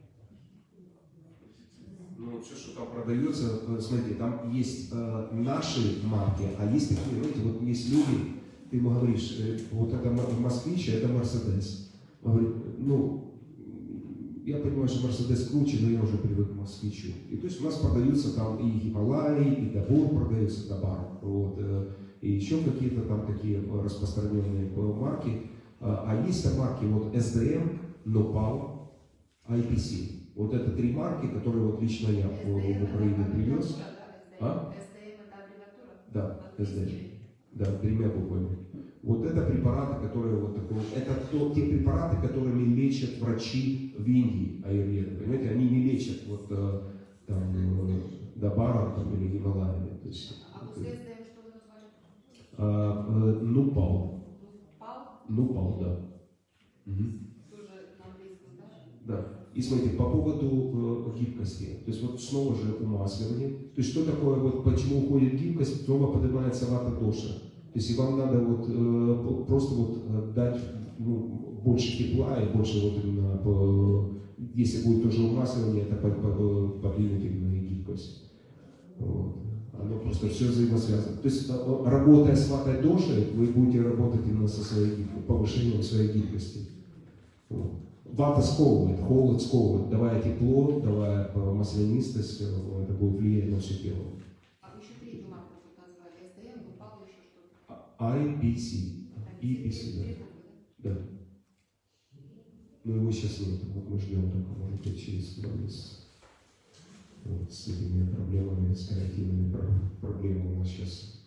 Ну, все, что там продается, э, смотрите, там есть э, наши марки, а есть такие, знаете, вот есть люди, ты ему говоришь, э, вот это Москвич, а это Мерседес. Он говорит, ну, я понимаю, что Мерседес круче, но я уже привык к Москвичу. И то есть у нас продаются там и Гималаи, и Добор продается, Добар, вот, э, и еще какие-то там такие распространенные марки. А, а есть там марки, вот эс дэ эм, Нопал, ай пи си. Вот это три марки, которые вот лично я в, в Украине привез. А? эс дэ эм это аббревиатура? Да, эс дэ эм. Да, тремя буквами. Вот это препараты, которые вот такое, это то, те препараты, которыми лечат врачи в Индии, аюрведа. Понимаете, они не лечат вот э, там э, Добаром там, или Гималаями. То есть, А после эс дэ эм что вы назвали? а, э, Нупал. Пал? Нупал, да. Угу. Тоже на английском, да? Да. И смотрите, по поводу э, гибкости, то есть вот снова же умасливание, то есть что такое, вот почему уходит гибкость, снова поднимается вата доша. То есть и вам надо вот э, просто вот дать ну, больше тепла и больше вот именно, по, если будет тоже умасливание, это поднимет именно и гибкость. Вот. Оно просто все взаимосвязано. То есть работая с ватой дошей, вы будете работать именно со своей гибкостью, повышением своей гибкости. Вот. Вата сковывает, холод сковывает, давая тепло, давая маслянистость, это будет влиять на все тело. А вы еще третью марку тут назвали, эс дэ эм, Нупал еще что-то. ай пи си. ай пи си, да. Да. Ну его сейчас нет, вот мы ждем только, может быть, через два месяца. Вот, с этими проблемами, с карантинными проблемами у нас сейчас.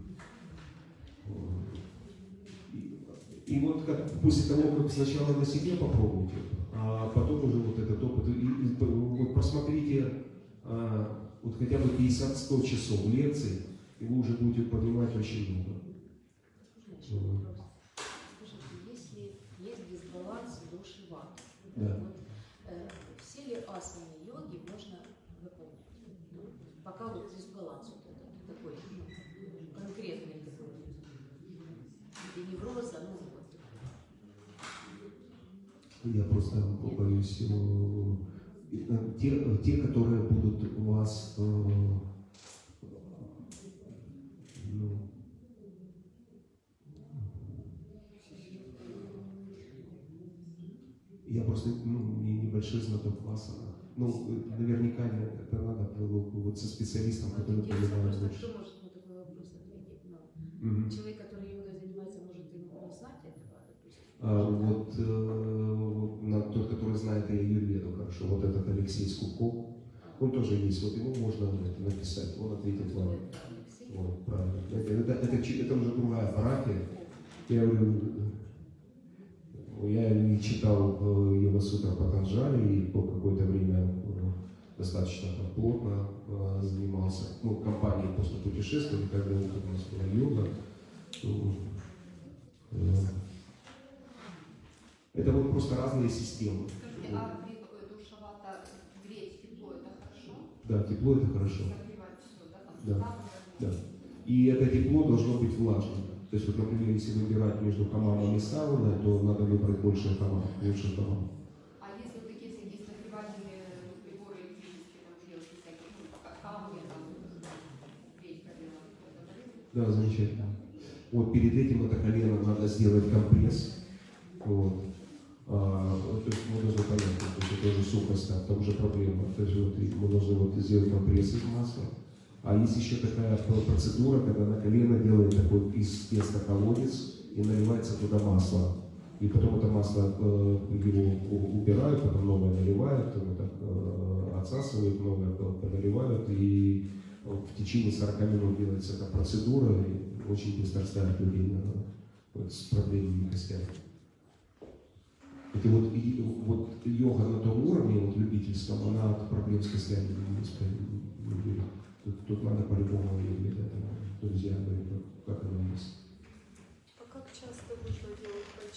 И, и вот как, после того, как сначала на себе попробуйте, а потом уже вот этот опыт, и, и, вот посмотрите а, вот хотя бы пятьдесят-сто часов лекций, и вы уже будете понимать очень много. Скажите, если есть дисбаланс души ваты, Да. вот, э, все ли асаны йоги можно выполнять? Ну, пока вот дисбаланс вот этот, такой ну, конкретный такой, и невроза, ну вот. Я просто боюсь, э, те, те, которые будут у вас э, ну, я просто ну, не, небольшой знаток в асанах. Ну, наверняка это надо было вот со специалистом, который понимает Просто лучше. кто может на такой вопрос ответить? Ну, Мгм. человек, который йогой занимается, может и не знать этого, допустим. А, вот э, на, тот, который знает и аюрведу хорошо, вот этот Алексей Скупков, он тоже есть, вот ему можно это написать, он ответит вам. Вот, правильно. Это, это, это, это уже другая парафия. Я говорю, я не читал Йога Сутра Патанджали и по какое-то время э, достаточно там, плотно э, занимался. Ну, в компании после путешествия, когда у нас была йога. То, э, это вот просто разные системы. Скажите, а при душевата греть тепло это хорошо? Да, тепло это хорошо. Нагревать все, да? Там Да, суставы, да. И это тепло должно быть влажным. То есть, вот, например, если выбирать между хамамом и сауной, то надо выбрать больше хамам, лучше хамам. А если вот такие всякие согревательные приборы электрические, там грелки всякие, ну, как камни, там, греть колено, это полезно? Да, замечательно. Вот перед этим это колено надо сделать компресс. Вот. А, то есть мы должны понять, то есть это уже сухость, а там уже проблема. То есть вот, мы должны вот сделать компресс из масла. А есть еще такая процедура, когда на колено делает такой из теста колодец и наливается туда масло. И потом это масло э, его убирают, потом новое наливают, вот так, э, отсасывают, новое наливают. И в течение сорока минут делается эта процедура, и очень быстро ставят людей на, вот, с проблемами костями. Это вот, и, вот йога на том уровне, вот любительском, она от проблем с костями не берет. Тут, тут надо по-любому ее, друзья,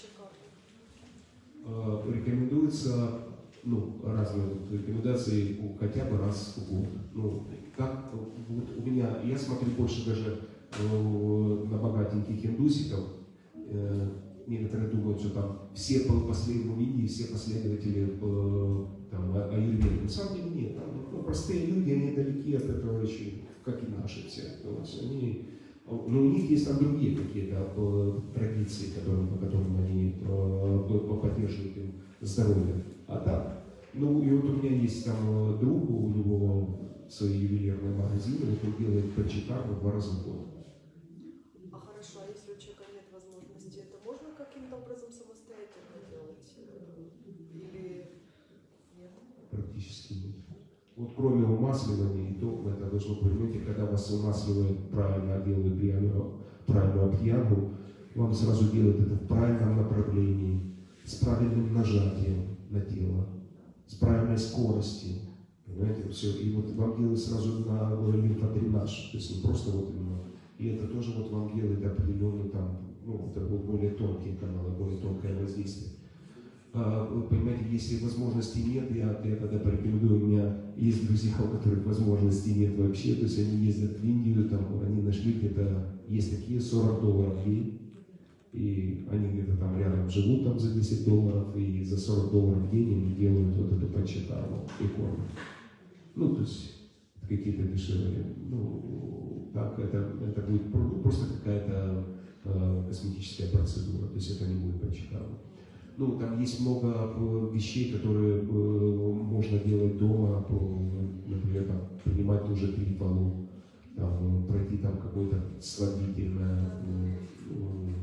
чекапы? Рекомендуется, ну, разные вот рекомендации хотя бы раз в год. Ну, так вот у меня, я смотрю больше даже э, на богатеньких индусиков. Э, некоторые думают, что там все по последнему виде, все последователи э, там, аюрведы. На самом деле нет. Там, ну, простые люди, они далеки от этого еще, как и наши все. Вот, они, но у них есть там другие какие-то э, традиции, которые, по которым они э, поддерживают им здоровье. А так, ну и вот у меня есть там друг, у него свои ювелирные магазины, вот он делает по чекапу два раза в год. А хорошо, а если у человека нет возможности, это можно каким-то образом самостоятельно делать? Или нет? Практически нет. Вот кроме умасливания, и то это должно быть, понимаете, когда вас умасливают правильно, делают правильную, правильную обхьянгу, вам сразу делают это в правильном направлении, с правильным нажатием на тело, с правильной скоростью. Понимаете, все. И вот вам делают сразу на лимфодренаж, то есть не просто вот именно. И это тоже вот вам делает определенный там, ну, такой более тонкий канал, более тонкое воздействие. А, вы понимаете, если возможности нет, я, я тогда порекомендую, у меня есть друзья, у которых возможностей нет вообще, то есть они ездят в Индию, там, они нашли где-то, есть такие сорок долларов в день, и они где-то там рядом живут там за десять долларов, и за сорок долларов в день они делают вот эту почетару и кормят. Ну, то есть какие-то дешевые, ну, так, это, это будет просто какая-то э, косметическая процедура, то есть это не будет почетару. Ну, там есть много вещей, которые э, можно делать дома, например, там, принимать тоже трипалу, там, пройти там какое-то слабительное, э, э,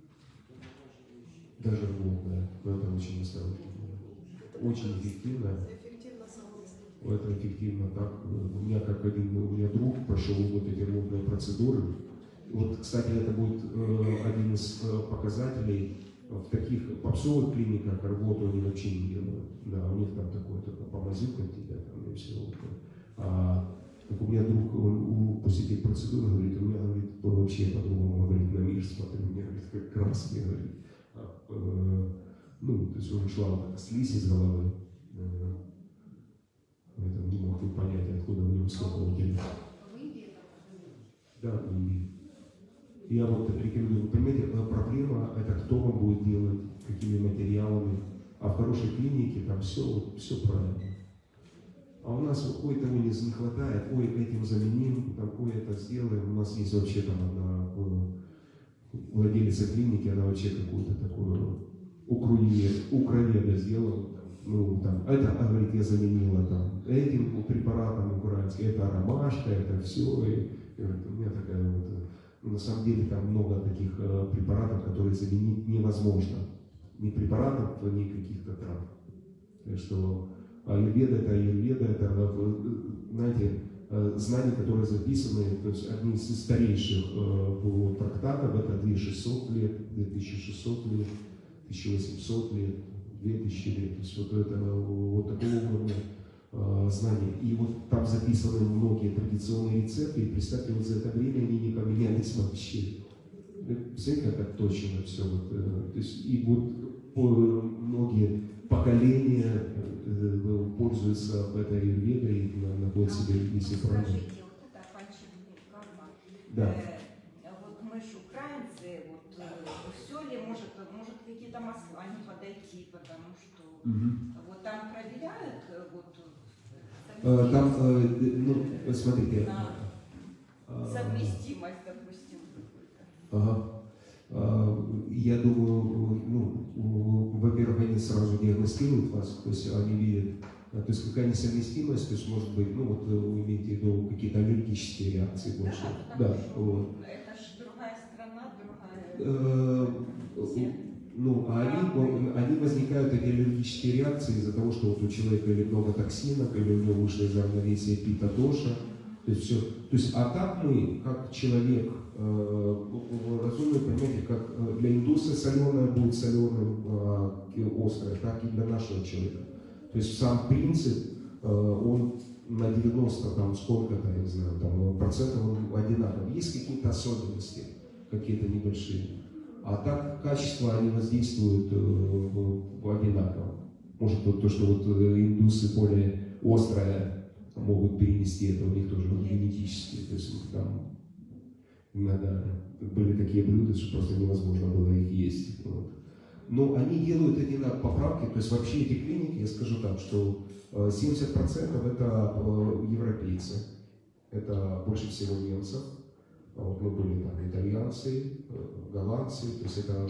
даже рвотное, но это очень осторожно. Очень эффективно. Эффективно согласна. Это эффективно так. У меня как один у меня друг прошел вот эти рвотные процедуры. Вот, кстати, это будет э, один из э, показателей. В таких попсовых клиниках рвоту они вообще не делают. Да, у них там такое, только помазюкать тебя там и все. А как у меня друг, он, он после этих процедур говорит, у меня, говорит, вообще по-другому, говорит, на мир смотрю, у меня, говорит, как краски, говорит. А, э, ну, то есть уже шла вот эта слизь из головы. Э, это не мог бы понять, откуда у него столько уделено. В Индии это? Да, в Индии. Я вот рекомендую, вы понимаете, проблема это кто вам будет делать, какими материалами, а в хорошей клинике там все, вот, все правильно. А у нас, ой, того не, не хватает, ой, этим заменим, там, ой, это сделаем. У нас есть вообще там одна владелица клиники, она вообще какую-то такую укроведа сделала. Там, ну, там, это, она говорит, я заменила там этим препаратом украинским, это ромашка, это все. И, и говорит, у меня такая вот. На самом деле там много таких э, препаратов, которые заменить невозможно. Ни препаратов, ни каких-то трав. Так что аюрведа это аюрведа, это, знаете, э, знания, которые записаны, то есть одни из старейших э, трактатов, это две тысячи шестьсот лет, две тысячи шестьсот лет, тысяча восемьсот лет, две тысячи лет. То есть вот это вот такого уровня знаний. И вот там записаны многие традиционные рецепты, и представьте, вот за это время они не поменялись вообще. Представляете, как это точно все. Вот, то есть, и вот многие поколения пользуются этой аюрведой и находят себе если правильно. Скажите, вот это панчакарма. Да. Э, вот мы же украинцы, вот э, все ли может, может какие-то масла не подойти, потому что Угу. вот там проверяют, вот Там, ну, смотрите. на совместимость, допустим. Ага. Я думаю, ну, во-первых, они сразу диагностируют вас, то есть они видят, то есть какая несовместимость, то есть может быть, ну вот вы имеете в виду какие-то аллергические реакции больше. Да, Да, вот. Это же другая страна, другая. Ну, а они, они возникают, эти аллергические реакции, из-за того, что вот у человека или много токсинов, или у него вышло из равновесия пита доша. То есть все. То есть, а так мы, как человек э, разумный, понимаете, как для индуса соленое будет соленым, э, острое, так и для нашего человека. То есть сам принцип, э, он на девяносто, там сколько-то, я не знаю, там, процентов он одинаковый. Есть какие-то особенности, какие-то небольшие. А так качество они воздействуют э, одинаково. Может вот то, что вот индусы более острое могут перенести, это у них тоже генетически. То есть там иногда были такие блюда, что просто невозможно было их есть. Вот. Но они делают эти поправки, то есть вообще эти клиники, я скажу так, что семьдесят процентов это европейцы, это больше всего немцев, вот мы были там итальянцы, голландцы, то есть это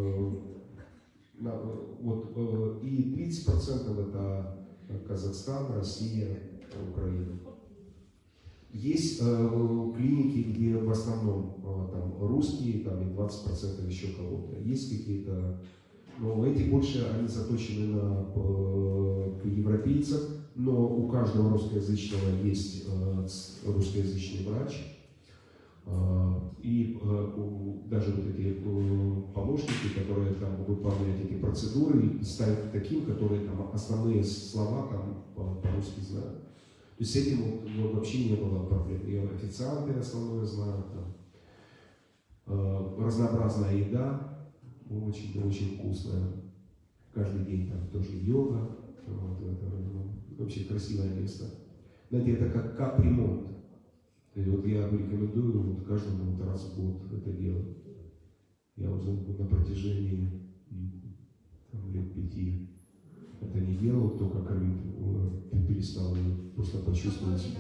вот, и тридцать процентов это Казахстан, Россия, Украина. Есть э, клиники, где в основном э, там русские, там и двадцать процентов еще кого-то. Есть какие-то, но эти больше они заточены на э, европейцев, но у каждого русскоязычного есть э, русскоязычный врач. Э, и э, у, даже вот эти э, помощники, которые там выполняют эти процедуры, ставят таким, которые там основные слова там по-русски знают. То есть с этим вот, вообще не было проблем. И официанты основное знают, там, э, разнообразная еда, очень-очень вкусная. Каждый день там тоже йога. Вот, это, ну, вообще красивое место. Знаете, это как капремонт. И вот я рекомендую вот каждому вот раз в год это делать. Я уже на протяжении там, лет пяти это не делал, только ковид перестал просто почувствовать себя.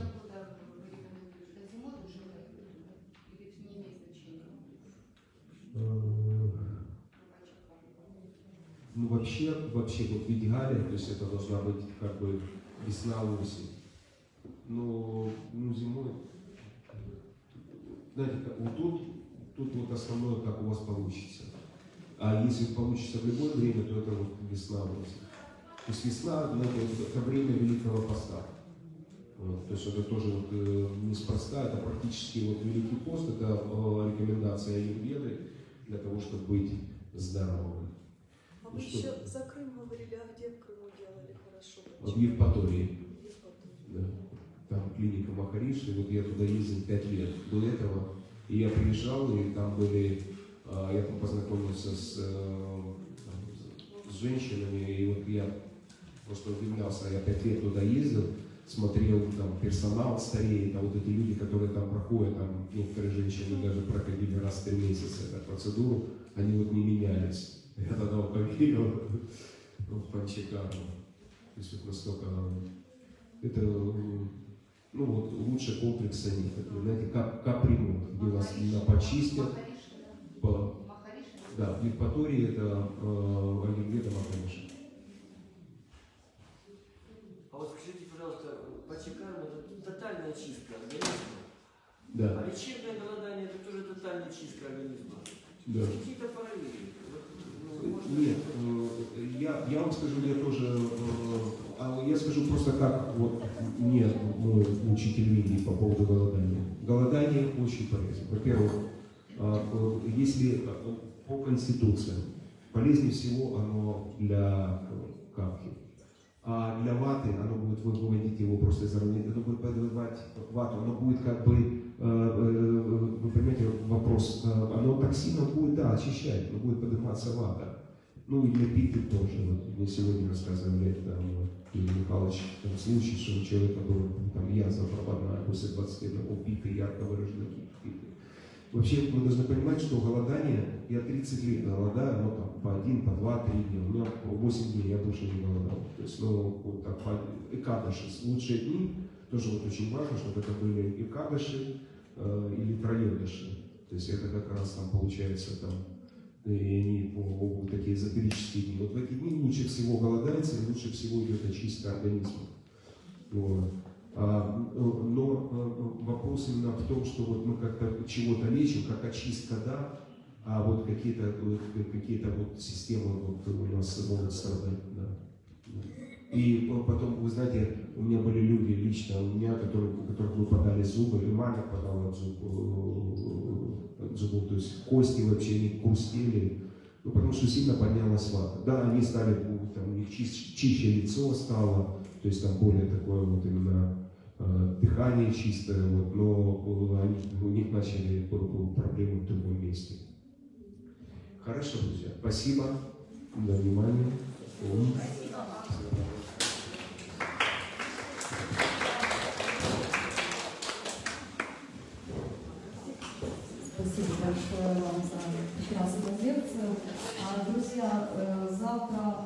Ну вообще, вообще вот в идеале, то есть это должна быть как бы весна-осень. Но ну, зимой, знаете, как, вот тут, тут вот основное, как у вас получится. А если получится в любое время, то это вот весна-осень. То есть весна, знаете, это время Великого Поста. Вот, то есть это тоже вот, э, неспроста, это практически вот Великий пост, это э, рекомендация аюрведы для того, чтобы быть здоровым. А Ну, вы что? еще за Крым говорили, а где в Крыму делали хорошо? В Евпатории. В Евпатории. Да. Там клиника Махариши, вот я туда ездил пять лет до этого, и я приезжал, и там были, э, я там познакомился с, э, с женщинами, и вот я просто удивлялся, я пять лет туда ездил, смотрел, там персонал стареет, а вот эти люди, которые там проходят, там некоторые женщины даже проходили раз в три месяца эту процедуру, они вот не менялись. Я тогда поверил в Панчакару. То есть вот настолько, это, ну вот лучше комплекса нет. Это, знаете, как капремонт, где вас именно почистят. По, да, в Евпатории это э, аюрведа Махариши. А вот скажите, пожалуйста, Панчакарма это тотальная чистка организма. Да. А лечебное голодание это тоже тотальная чистка организма. Да. Какие-то параллели. Ну, можно... Нет, э, я, я вам скажу, я тоже, э, а я скажу просто как вот мне мой учитель в Индии по поводу голодания. Голодание очень полезно. Во-первых, э, если по конституции полезнее всего оно для капки. А для ваты оно будет выводить его просто из организма, оно будет подвывать вату, оно будет как бы, вы понимаете, вопрос, оно токсинов будет, да, очищать, но будет подниматься вата. Ну и для питы тоже. Вот мне сегодня рассказывали, там, Юрий Михайлович, там, случай, что у человека был там язва пропадная после двадцати лет, у питы, ярко выраженной питы. Вообще мы должны понимать, что голодание, я тридцать лет голодаю, ну там по один, по два, три дня, у меня восемь дней я больше не голодал. То есть, ну, вот так, экадаши, лучшие дни, тоже вот очень важно, чтобы это были экадаши э, или троедаши. То есть это как раз там получается там, и они вот такие эзотерические дни. Вот в эти дни лучше всего голодается и лучше всего идет очистка организма. Вот. А, но вопрос именно в том, что вот мы как-то чего-то лечим, как очистка, да, а вот какие-то какие-то вот системы вот у нас могут страдать, да. И потом, вы знаете, у меня были люди лично, у меня, которые, у которых выпадали зубы, или маме подала от зуб, от зубов, то есть кости вообще не хрустели, ну потому что сильно поднялась вата. Да, они стали, там, у них чище, чище лицо стало, то есть там более такое вот именно э, дыхание чистое, вот, но они, у них начали проблемы в другом месте. Хорошо, друзья. Спасибо за внимание. Спасибо большое вам за прекрасную лекцию. А, Друзья, э, завтра